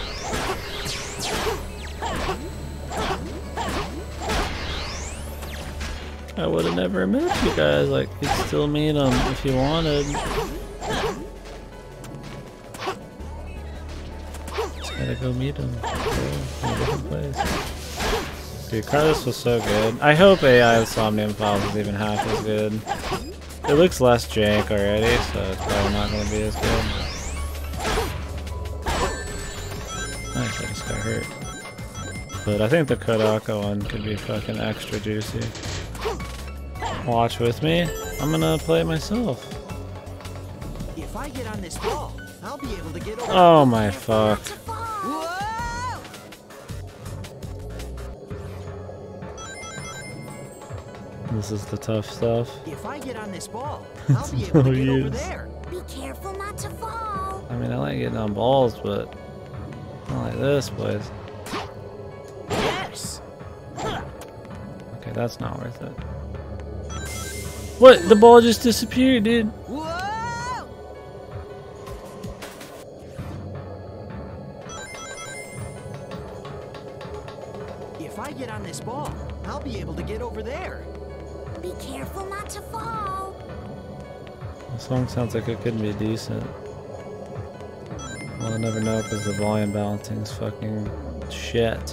I would have never met you guys. Like, you'd still meet them if you wanted. Just gotta go meet them. Go in a different place. Dude, Carlos was so good. I hope AI Somnium Files is even half as good. It looks less jank already, so it's probably not going to be as good. Nice, I just got hurt. But I think the Kodaka one could be fucking extra juicy. Watch with me. I'm gonna play it myself. If I get on this ball, I'll be able to get over. Oh my fuck. Whoa! This is the tough stuff. If I get on this ball, I'll be able to get over there. Be careful not to fall. I mean, I like getting on balls, but not like this, boys. Yes. Okay, that's not worth it. What? The ball just disappeared, dude. Whoa! If I get on this ball, I'll be able to get over there. Be careful not to fall. The song sounds like it could be decent. Well, I never know because the volume balancing's fucking shit.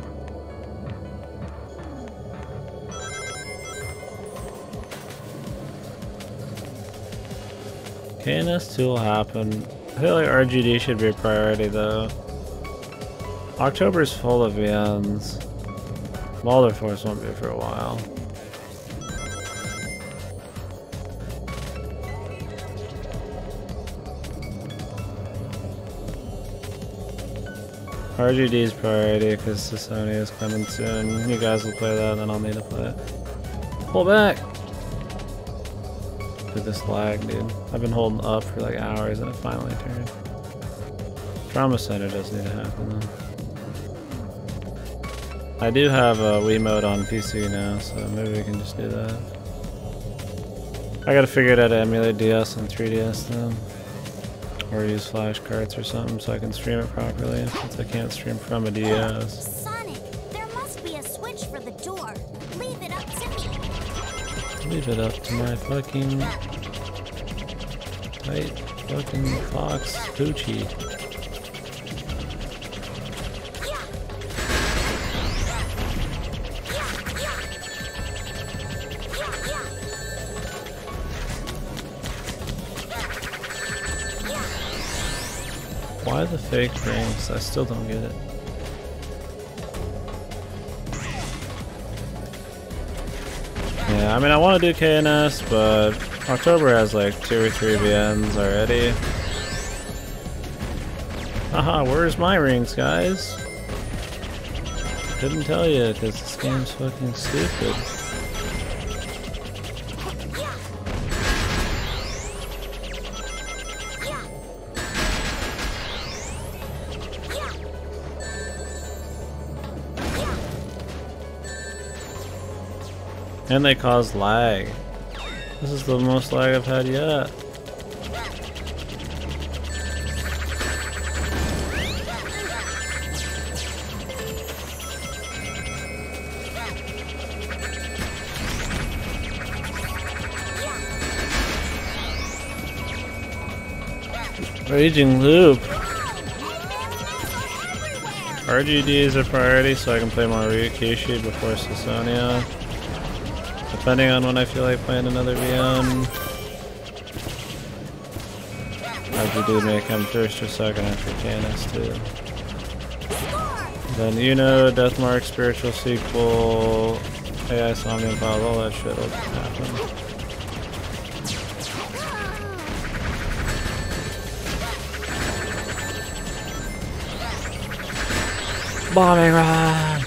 KNS2 will happen. I feel like RGD should be a priority though. October's full of VNs. Baldur Force won't be for a while. RGD's priority because Sony is coming soon. You guys will play that and then I'll need to play it. Pull back! Dude, this lag, dude. I've been holding up for like hours and it finally turned. Trauma Center does need to happen though. I do have a Wii mode on PC now, so maybe we can just do that. I gotta figure out how to emulate DS and 3DS though. Or use flashcards or something so I can stream it properly, since I can't stream from a DS. Sonic, there must be a switch for the door. Leave it up to me. Leave it up to my fucking tight fucking fox Poochie. Why the fake rings? I still don't get it. Yeah, I mean I want to do KNS, but October has like 2 or 3 VNs already. Haha, where's my rings, guys? Couldn't tell you, because this game's fucking stupid. And they cause lag. This is the most lag I've had yet. Raging loop. RGD is a priority so I can play more Ryukishi before Sasonia. Depending on when I feel like playing another VM. RGD may come first or second after KNS too. Then Deathmark, Spiritual Sequel, AI Somnium Files, all that shit will happen. Bombing run!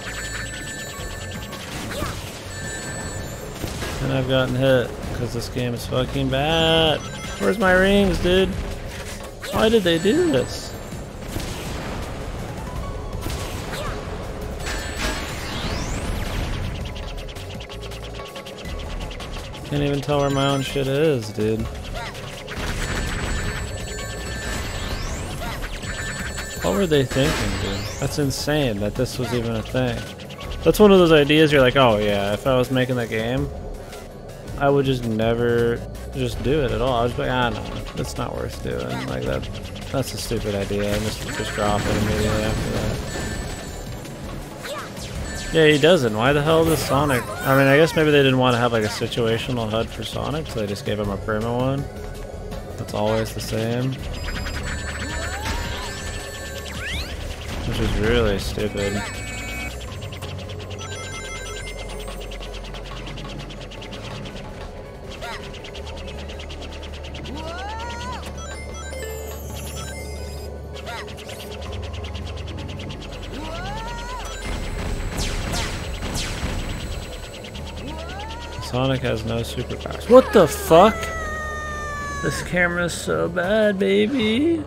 And I've gotten hit because this game is fucking bad. Where's my rings, dude? Why did they do this? Can't even tell where my own shit is, dude. What were they thinking, dude? That's insane that this was even a thing. That's one of those ideas you're like, oh yeah, if I was making that game, I would just never just do it at all. I was like, ah, no, it's not worth doing. Like that's a stupid idea. I just drop it immediately after that. Yeah, he doesn't. Why the hell does Sonic? I mean, I guess maybe they didn't want to have like a situational HUD for Sonic, so they just gave him a perma one. That's always the same. Which is really stupid. Sonic has no superpowers. What the fuck? This camera's so bad, baby.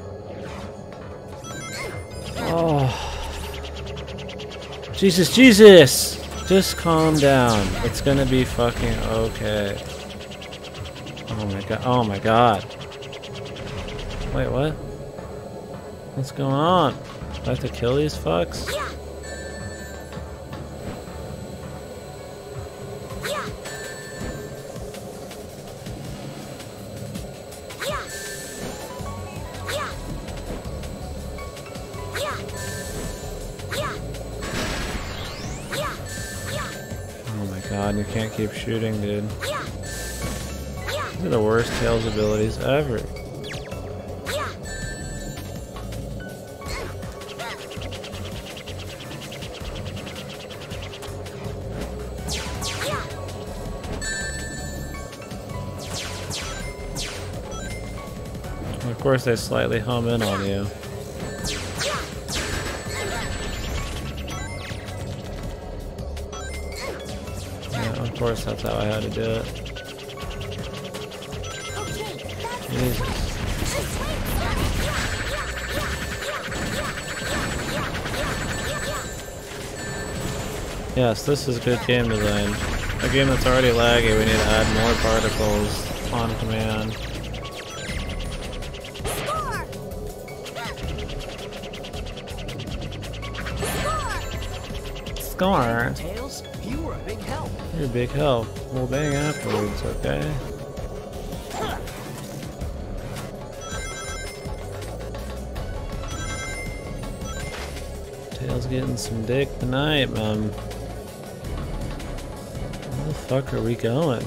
Oh. Jesus, Jesus! Just calm down. It's gonna be fucking okay. Oh my god. Oh my god. Wait, what? What's going on? Do I have to kill these fucks? You can't keep shooting, dude. These are the worst Tails abilities ever. Of course, they slightly hum in on you. Of course, that's how I had to do it. Jesus. Yes, this is good game design. A game that's already laggy, we need to add more particles on command. score. Tails, you were a big help. You're a big help. We'll bang afterwards, okay? Tails getting some dick tonight, man. Where the fuck are we going?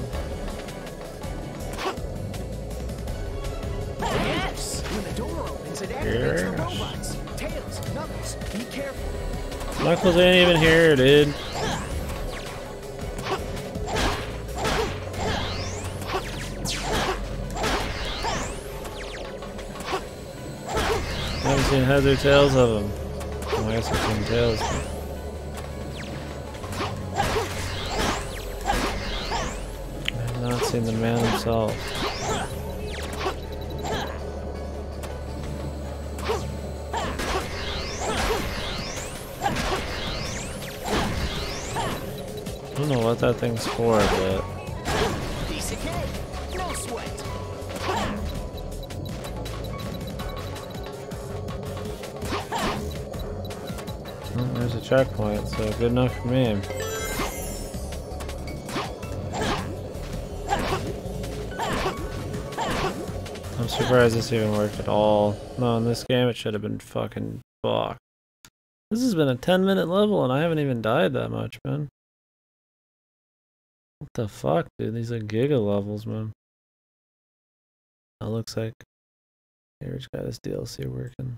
Yes! When the door opens, it activates the robots. Tails, Knuckles, be careful. Knuckles ain't even here, dude. I haven't seen heads or tails of him. Oh, I guess I've seen tails. I have not seen the man himself. I don't know what that thing's for, but... Piece of cake. No sweat. Oh, there's a checkpoint, so good enough for me. I'm surprised this even worked at all. No, in this game it should have been fucking fucked. This has been a 10-minute level and I haven't even died that much, man. What the fuck, dude? These are giga levels, man. That looks like Average got his DLC working.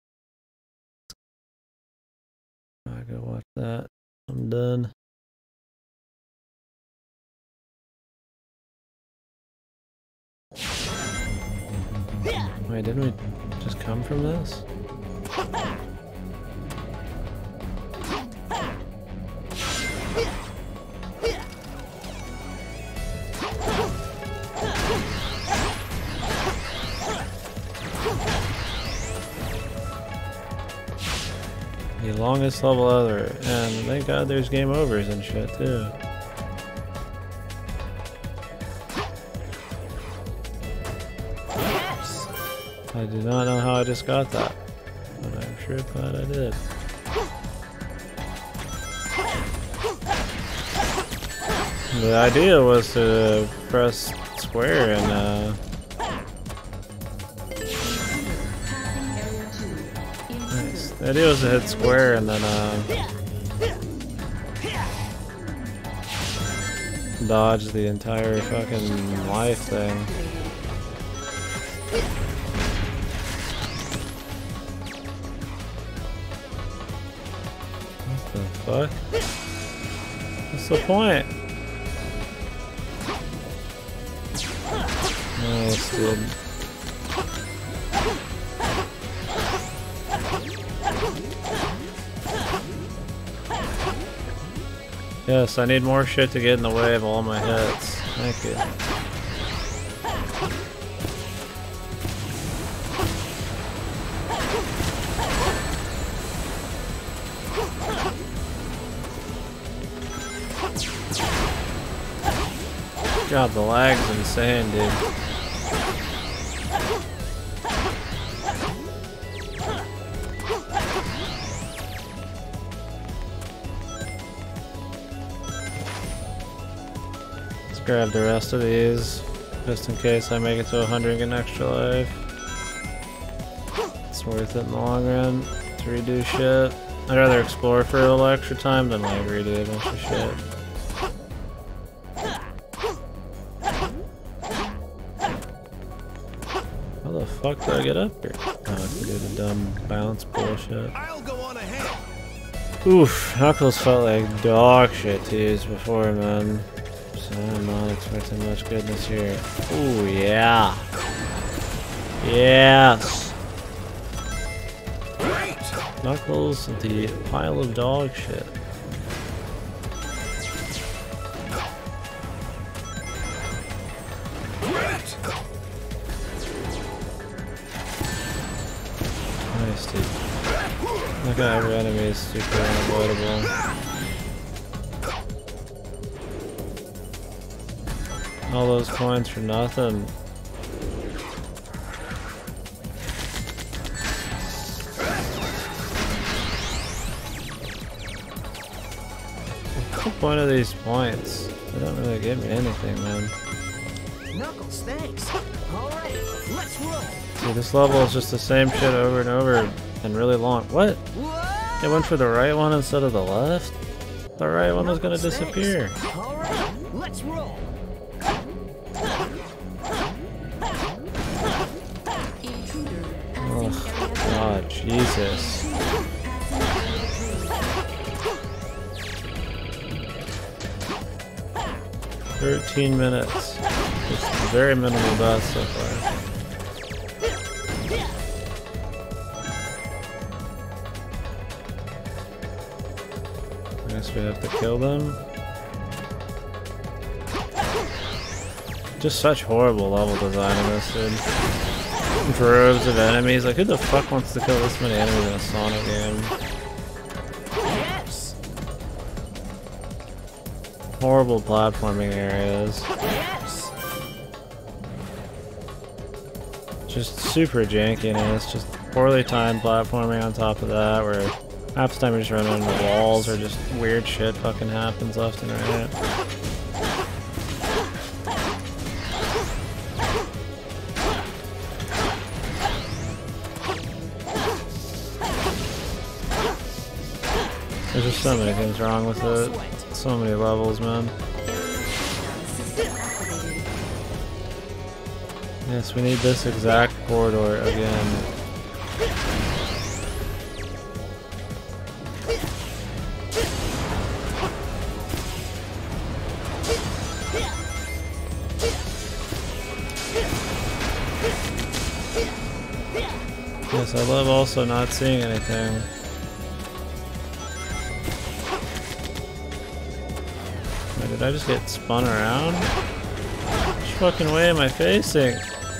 I go watch that. I'm done. Wait, didn't we just come from this? The longest level ever, and thank God there's game overs and shit too. Yes! I do not know how I just got that, but I'm sure glad I did. The idea was to press square and nice. The idea was to hit square and then dodge the entire fucking life thing. What the fuck? What's the point? Nice, dude. Yes, I need more shit to get in the way of all my hits. Thank you. God, the lag's insane, dude. Let's grab the rest of these, just in case I make it to 100 and get an extra life. It's worth it in the long run to redo shit. I'd rather explore for a little extra time than like redo a bunch of shit. How the fuck do I get up here? Oh, I can do the dumb bounce bullshit. I'll go on ahead. Oof, Knuckles felt like dog shit to use before, man. So I'm not expecting much goodness here. Ooh, yeah. Yes. Knuckles, the pile of dog shit. Nice, dude. Look at every enemy is super unavoidable. All those coins for nothing. point of these points? They don't really give me anything, man. Knuckles, thanks. Alright, let's roll. See, this level is just the same shit over and over and really long. What? It went for the right one instead of the left? The right one was gonna disappear. Alright, let's roll. Oh, God, Jesus. $13 minutes. Just very minimal deaths so far. I guess we have to kill them. Just such horrible level design in this, dude. Droves of enemies. Like, who the fuck wants to kill this many enemies in a Sonic game? Yes. Horrible platforming areas. Yes. Just super jankiness. Just poorly timed platforming on top of that, where half the time you're just running into walls or just weird shit fucking happens left and right. There's just so many things wrong with it. So many levels, man. Yes, we need this exact corridor again. Yes, I love also not seeing anything. Did I just get spun around? Which fucking way am I facing?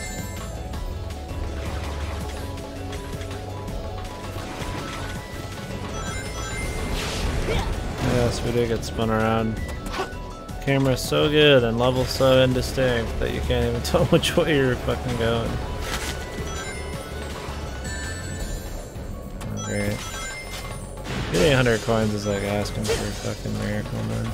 Yes, we did get spun around. Camera's so good and level's so indistinct that you can't even tell which way you're fucking going. Oh, great. Getting 100 coins is like asking for a fucking miracle, man.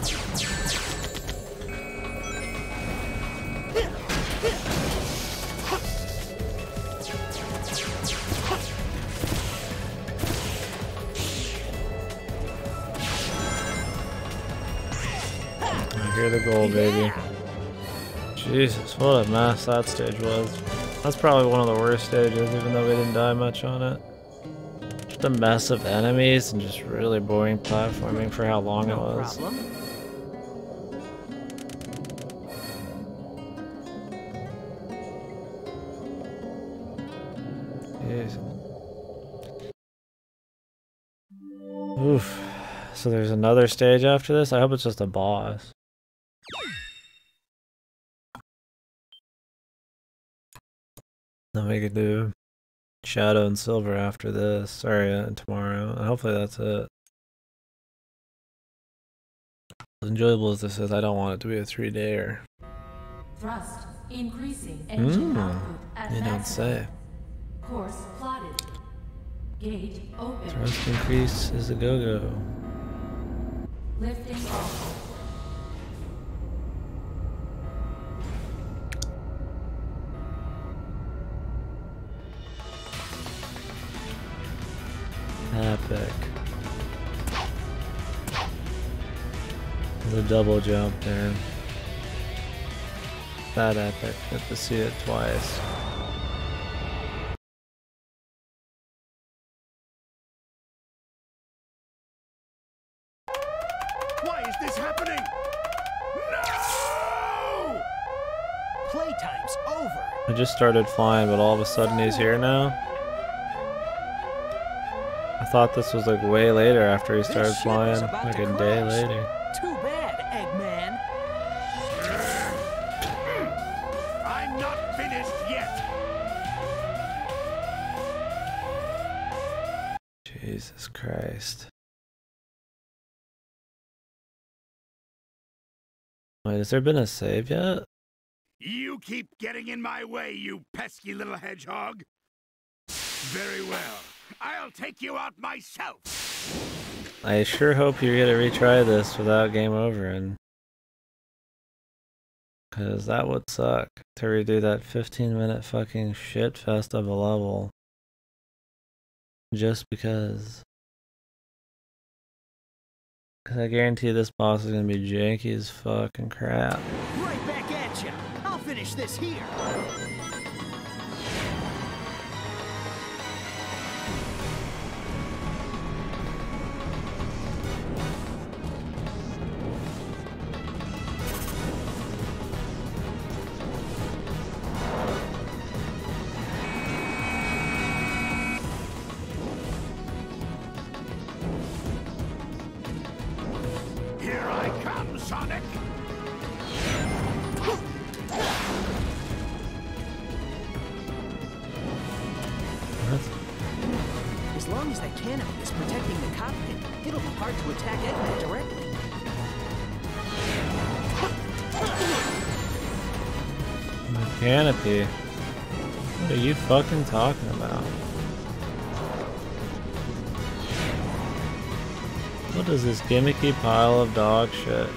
I hear the goal, baby. Jesus, what a mess that stage was. That's probably one of the worst stages, even though we didn't die much on it. Just a mess of enemies and just really boring platforming for how long it was. Problem. Jeez. Oof. So there's another stage after this? I hope it's just a boss. Then we could do Shadow and Silver after this. Sorry, tomorrow. And hopefully that's it. As enjoyable as this is, I don't want it to be a 3-dayer. Thrust increasing engine output at You don't say. Course plotted. Gate open. Thrust increase is a go-go. Lifting off. Epic. The double jump there. That epic. Get to see it twice. Why is this happening? No! Playtime's over. I just started flying, but all of a sudden he's here now. I thought this was like way later after he started ship flying, is about like to a day crash. later. Too bad, Eggman. I'm not finished yet. Jesus Christ. Wait, has there been a save yet? You keep getting in my way, you pesky little hedgehog. Very well. I'll take you out myself. I sure hope you get to retry this without game over, and because that would suck to redo that 15-minute fucking shit fest of a level just because. Because I guarantee this boss is gonna be janky as fucking crap. Right back at ya. I'll finish this here. Here I come, Sonic! As long as that canopy is protecting the cockpit, it'll be hard to attack Eggman directly. The canopy? What are you fucking talking about? What is this gimmicky pile of dog shit?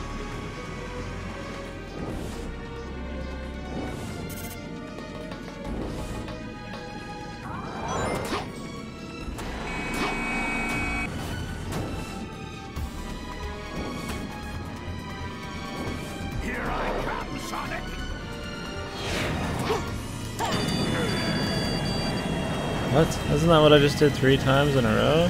Here I come, Sonic! What? Isn't that what I just did 3 times in a row?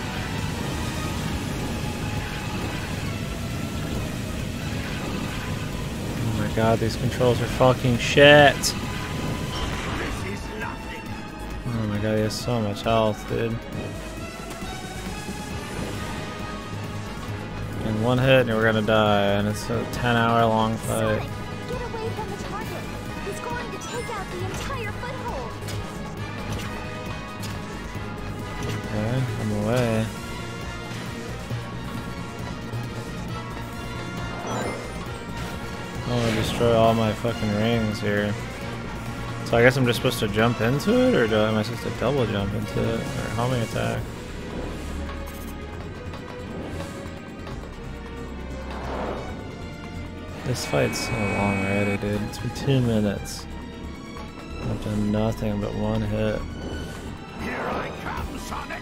Oh my god, these controls are fucking shit! This is nothing! Oh my god, he has so much health, dude. In one hit and we're gonna die, and it's a 10-hour long fight. Sonic, get away from the target. He's going to take out the entire foothold. Okay, I'm away. I want to destroy all my fucking rings here. So I guess I'm just supposed to jump into it, or am I supposed to double jump into it, or homing attack? This fight's so long already, dude. It's been 2 minutes. I've done nothing but one hit. Here I come, Sonic!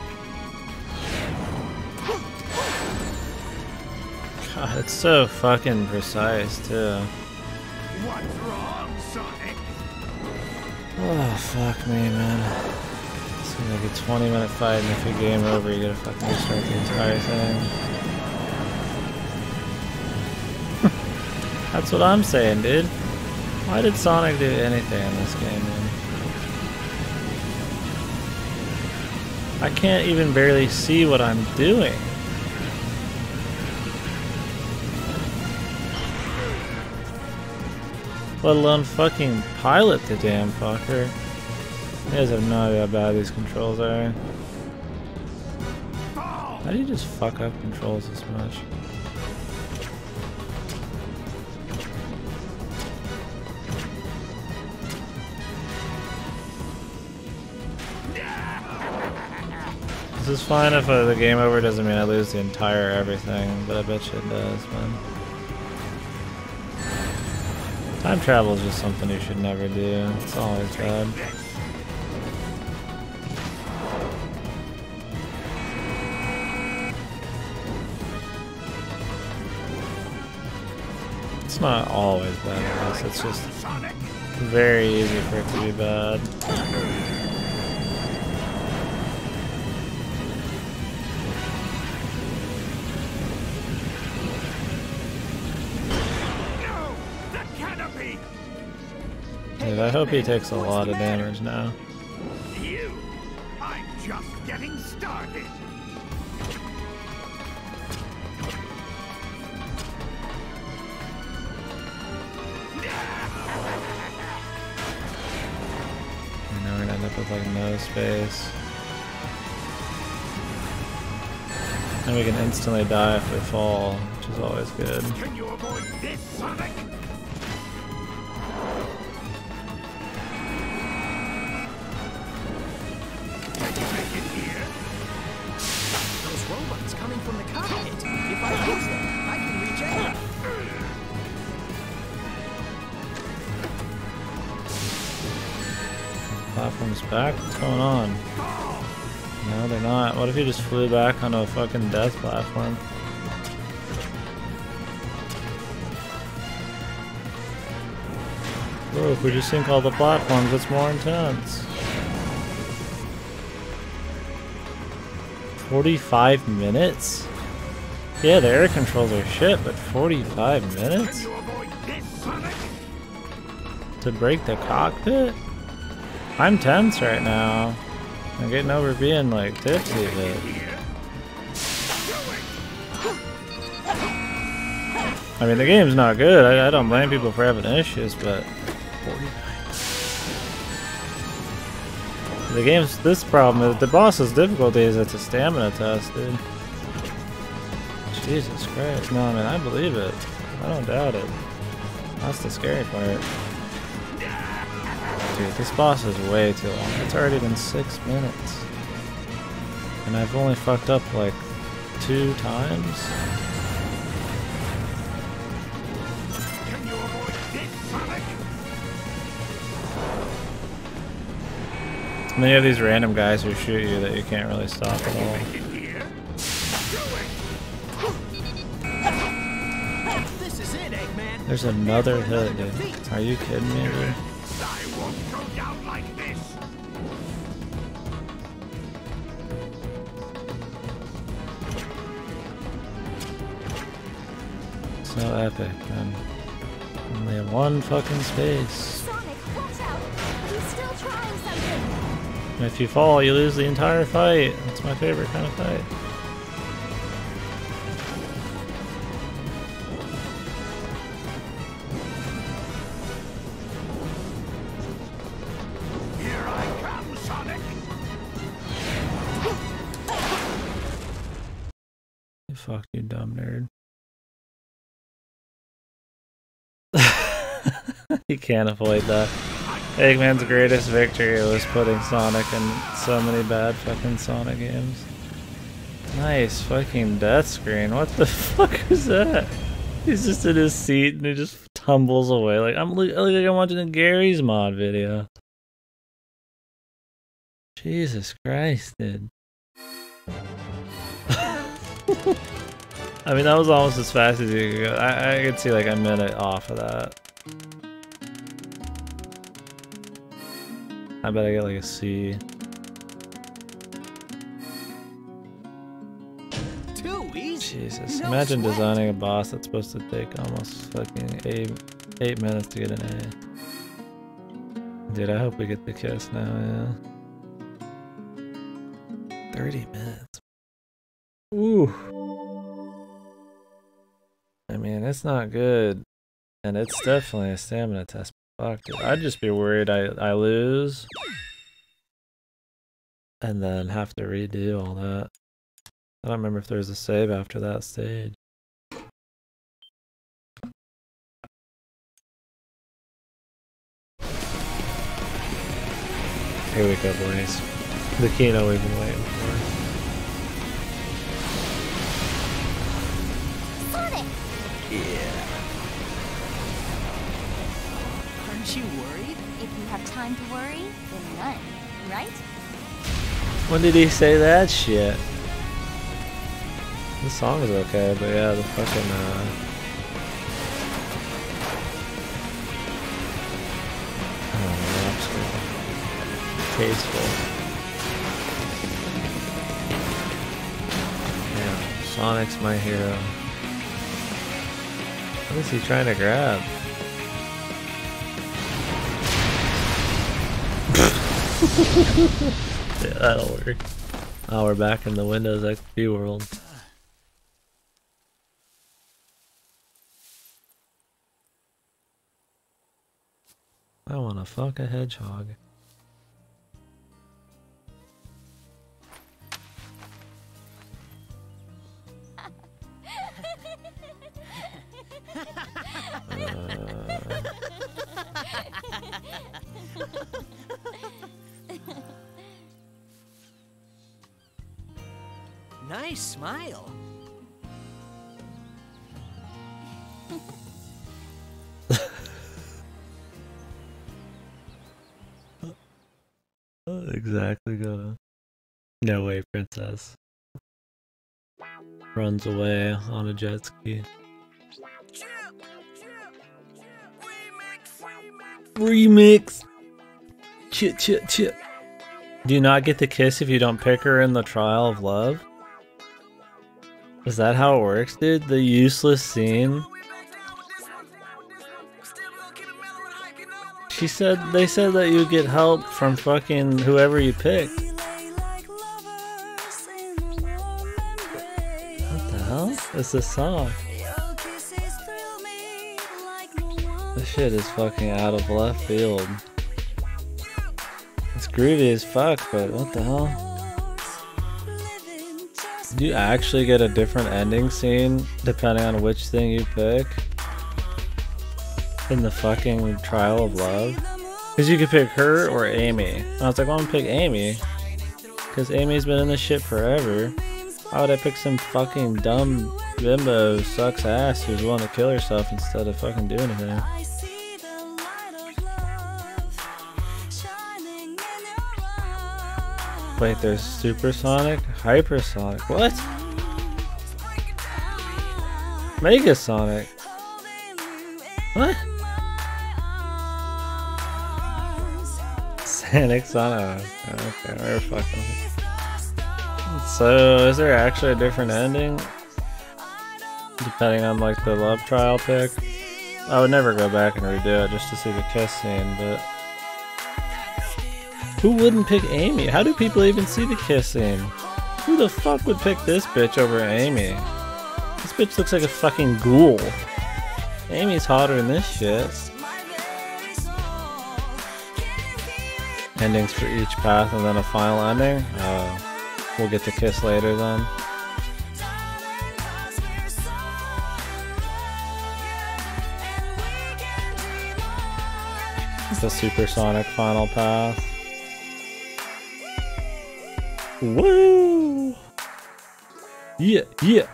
God, it's so fucking precise, too. What's wrong, Sonic? Oh, fuck me, man. It's like a 20-minute fight, and if you game over, you gotta fucking restart the entire thing. That's what I'm saying, dude. Why did Sonic do anything in this game, man? I can't even barely see what I'm doing. Let alone fucking pilot the damn fucker. You guys have no idea how bad these controls are. How do you just fuck up controls this much? This is fine if the game over doesn't mean I lose the entire everything, but I bet you it does, man. Time travel is just something you should never do. It's always bad. It's not always bad, I guess. It's just very easy for it to be bad. Dude, I hope he takes a lot of damage now. You? I'm just getting started. And now we're gonna end up with like no space. And we can instantly die if we fall, which is always good. Can you avoid this, Sonic? Those robots coming from the cockpit. If I use them, I can reach out. Platform's back? What's going on? No, they're not. What if you just flew back on a fucking death platform? Bro, if we just sync all the platforms, it's more intense. 45 minutes? Yeah, the air controls are shit, but 45 minutes? To break the cockpit? I'm tense right now. I'm getting over being like tipsy a bit. I mean, the game's not good. I don't blame people for having issues, but 49. The game's this problem is the boss's difficulty is it's a stamina test, dude. Jesus Christ. No, I mean, I believe it. I don't doubt it. That's the scary part. Dude, this boss is way too long. It's already been 6 minutes. And I've only fucked up like 2 times. And then you have these random guys who shoot you that you can't really stop at all. This is it, Eggman. There's another hit, dude. Are you kidding me, dude? I won't go down like this. So epic, man. Only have one fucking space. Sonic, watch out! He's still trying something! And if you fall, you lose the entire fight. That's my favorite kind of fight. Here I come, Sonic. Fuck you, dumb nerd. You can't avoid that. Eggman's greatest victory was putting Sonic in so many bad fucking Sonic games. Nice fucking death screen. What the fuck is that? He's just in his seat and he just tumbles away. Like I'm watching a Gary's mod video. Jesus Christ, dude. I mean, that was almost as fast as you could go. I could see like a minute off of that. I bet I get like a C. Too easy. Jesus, No imagine sweat. designing a boss that's supposed to take almost fucking 8 minutes to get an A. Dude, I hope we get the kiss now, yeah. 30 minutes. Ooh. I mean, it's not good. And it's definitely a stamina test. Fuck, dude. I'd just be worried I lose. And then have to redo all that. I don't remember if there was a save after that stage. Here we go, boys. The Kino we've been waiting for. Sonic! Aren't you worried? If you have time to worry, then none, right? When did he say that shit? The song is okay, but yeah, the fucking oh, rap's good. Tasteful. Yeah, Sonic's my hero. What is he trying to grab? Yeah, that'll work. Oh, we're back in the Windows XP world. I wanna fuck a hedgehog. Nice smile. exactly gonna. No way, princess. Runs away on a jet ski. Remix! Chit chit chit. Do you not get the kiss if you don't pick her in the trial of love? Is that how it works, dude? The useless scene? They said that you get help from fucking whoever you pick. What the hell is this song? This shit is fucking out of left field. It's groovy as fuck, but what the hell? Do you actually get a different ending scene depending on which thing you pick? In the fucking trial of love? Because you could pick her or Amy. And I was like, well, I'm gonna pick Amy. Because Amy's been in this shit forever. Why would I pick some fucking dumb bimbo who sucks ass who's willing to kill herself instead of fucking doing anything? Wait, there's supersonic? Hypersonic? What? Megasonic? What? Sonic Sonic. Okay, we're fucking. So, is there actually a different ending? Depending on like the love trial pick? I would never go back and redo it just to see the kiss scene, but who wouldn't pick Amy? How do people even see the kiss scene? Who the fuck would pick this bitch over Amy? This bitch looks like a fucking ghoul. Amy's hotter than this shit. Endings for each path and then a final ending? Oh, we'll get the kiss later then. The supersonic final path. Woo! Yeah, yeah.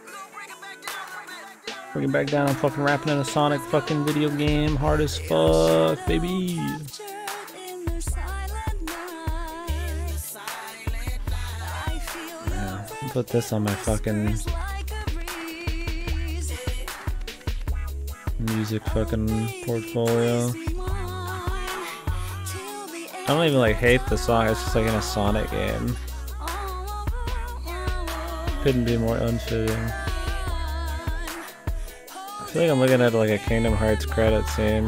Bring it back down. I'm fucking rapping in a Sonic fucking video game. Hard as fuck, baby. Yeah, I'll put this on my fucking music fucking portfolio. I don't even like hate the song, it's just like in a Sonic game. Couldn't be more unfitting. I feel like I'm looking at like a Kingdom Hearts credit scene.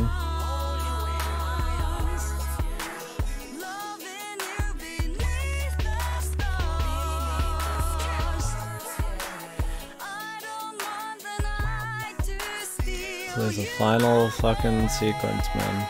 So there's a final fucking sequence, man.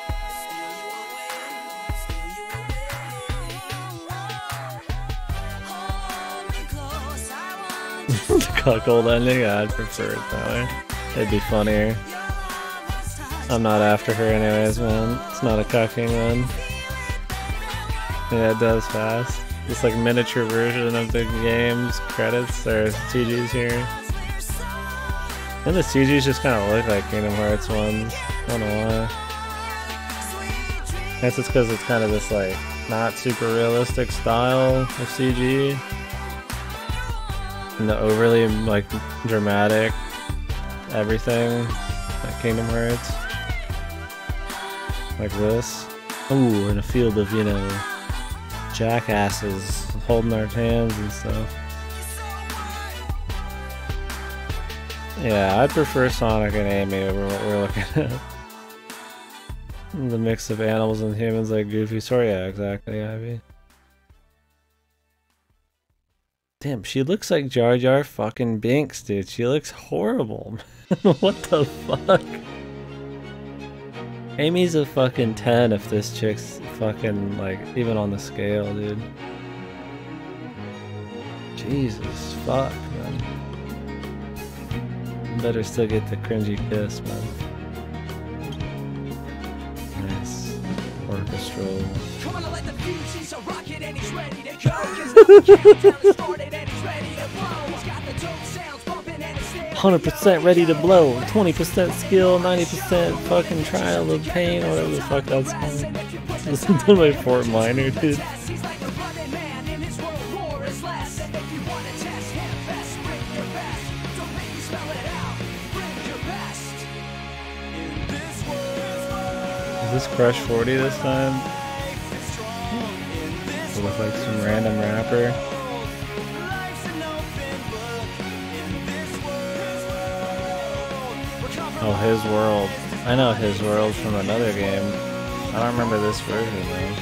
The cuckold ending? Yeah, I'd prefer it that way. It'd be funnier. I'm not after her anyways, man. It's not a cucking, man. Yeah, it does fast. It's like miniature version of the game's credits. There's CGs here. And the CGs just kind of look like Kingdom Hearts ones. I don't know why. I guess it's because it's kind of this like not super realistic style of CG. And the overly like dramatic everything like Kingdom Hearts. Like this. Ooh, in a field of, you know, jackasses holding their hands and stuff. Yeah, I prefer Sonic and Amy over what we're looking at. The mix of animals and humans like Goofy story. Yeah, exactly, Ivy. Damn, she looks like Jar Jar fucking Binks, dude. She looks horrible. What the fuck? Amy's a fucking 10 if this chick's fucking, like, even on the scale, dude. Jesus fuck, man. Better still get the cringy kiss, man. Nice. Orchestral. 100% ready to blow, 20% skill, 90% fucking trial of pain, or whatever the fuck that's called. Listen to my Fort Minor, dude. this Crush 40 this time? It looks like some random rapper. Oh, His World. I know His World from another game. I don't remember this version though.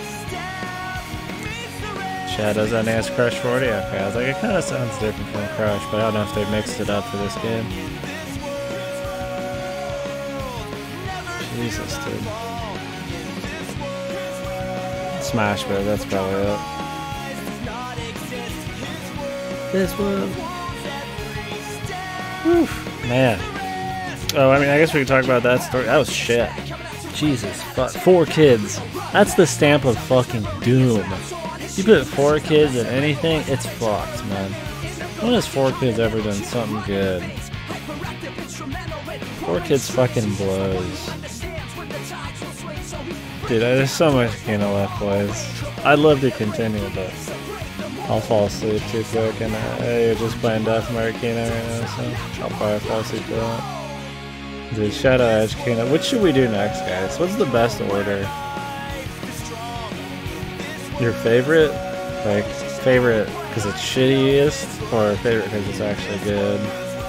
Shadows NES Crush 40? Okay, I was like, it kind of sounds different from Crush, but I don't know if they mixed it up for this game. Jesus, dude. Smash Bros, that's probably it. This one. Woof, man. Oh, I mean, I guess we could talk about that story. That was shit. Jesus, fuck. 4 kids. That's the stamp of fucking doom. You put 4 kids in anything, it's fucked, man. When has 4 kids ever done something good? 4 kids fucking blows. Dude, there's so much Kino left, boys. I'd love to continue, but I'll fall asleep too quick, and you're just playing Deathmark Kino right now, so I'll probably fall asleep to that. Dude, Shadow Edge Kino. What should we do next, guys? What's the best order? Your favorite? Like, favorite because it's shittiest, or favorite because it's actually good?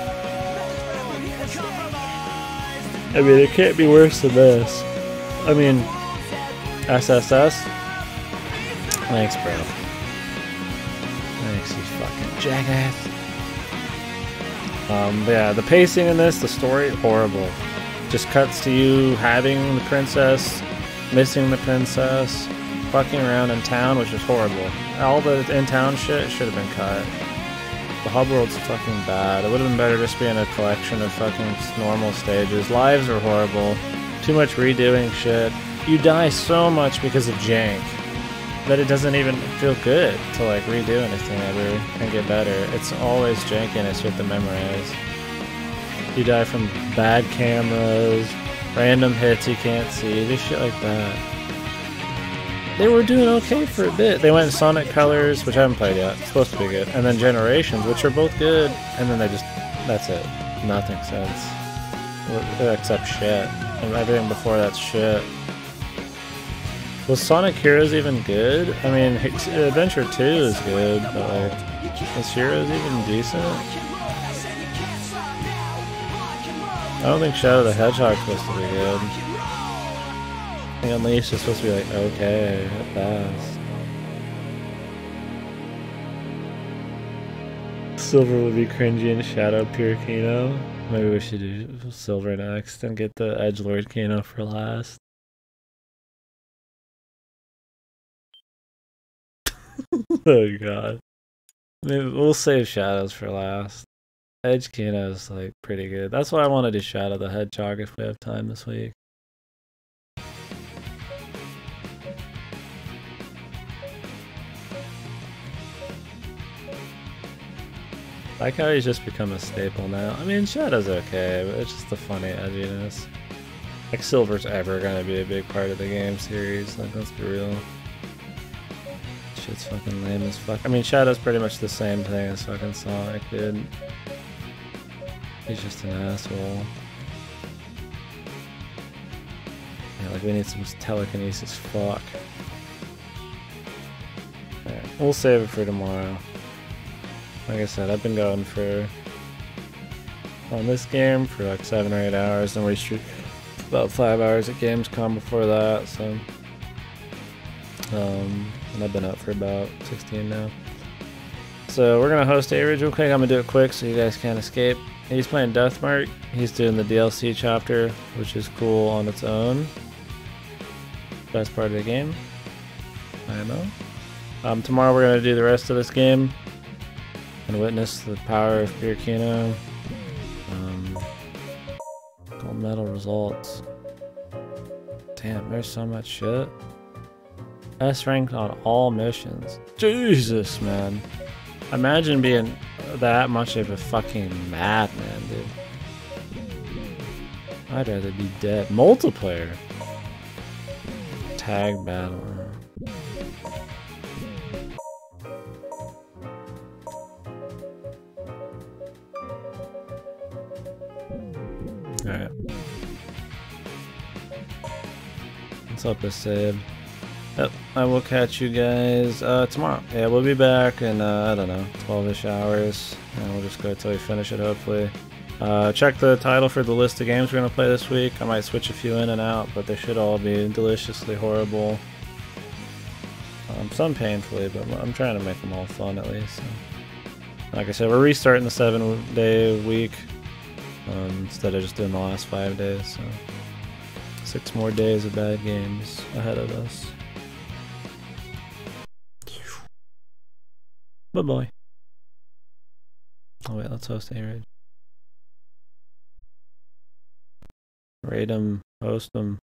I mean, it can't be worse than this. I mean, SSS? Thanks, bro. Thanks, you fucking jackass. Yeah, the pacing in this, the story, horrible. Just cuts to you having the princess, missing the princess, fucking around in town, which is horrible. All the in-town shit should have been cut. The hub world's fucking bad. It would have been better just being a collection of fucking normal stages. Lives are horrible. Too much redoing shit. You die so much because of jank that it doesn't even feel good to like redo anything ever and get better. It's always jankiness you have to memorize. You die from bad cameras, random hits you can't see, just shit like that. They were doing okay for a bit. They went Sonic Colors, which I haven't played yet. It's supposed to be good. And then Generations, which are both good. And then they just, that's it. Nothing since. Except shit. And everything before that's shit. Was Sonic Heroes even good? I mean, Adventure 2 is good, but like, is Heroes even decent? I don't think Shadow the Hedgehog's supposed to be good. I think Unleashed is supposed to be like, okay, at best. Silver would be cringy and Shadow pure Kino. Maybe we should do Silver next and get the Edgelord Kino for last. Oh god. Maybe we'll save Shadows for last. Edge Kino is like pretty good. That's why I wanted to Shadow the Hedgehog if we have time this week. I like how he's just become a staple now. I mean, Shadow's okay, but it's just the funny edginess. Like, Silver's ever gonna be a big part of the game series. Like, let's be real. Shit's fucking lame as fuck. I mean, Shadow's pretty much the same thing as fucking Sonic, dude. He's just an asshole. Yeah, like, we need some telekinesis, fuck. Alright, we'll save it for tomorrow. Like I said, I've been going on this game for like 7 or 8 hours, and we shoot about 5 hours at Gamescom before that, so and I've been up for about 16 now. So we're gonna host A-Ridge real quick. I'm gonna do it quick so you guys can't escape. He's playing Deathmark. He's doing the DLC chapter, which is cool on its own. Best part of the game, I know. Tomorrow we're gonna do the rest of this game and witness the power of pure Kino. Gold medal results. Damn, there's so much shit. S ranked on all missions. Jesus, man. Imagine being that much of a fucking madman, dude. I'd rather be dead. Multiplayer. Tag battle. Alright. What's up, Asab? Yep, I will catch you guys tomorrow. Yeah, we'll be back in, I don't know, 12-ish hours. And we'll just go till we finish it, hopefully. Check the title for the list of games we're going to play this week. I might switch a few in and out, but they should all be deliciously horrible. Some painfully, but I'm trying to make them all fun at least. So. Like I said, we're restarting the 7-day week instead of just doing the last 5 days. So 6 more days of bad games ahead of us. Bye-bye. Oh wait, let's host a raid. Raid them, host them.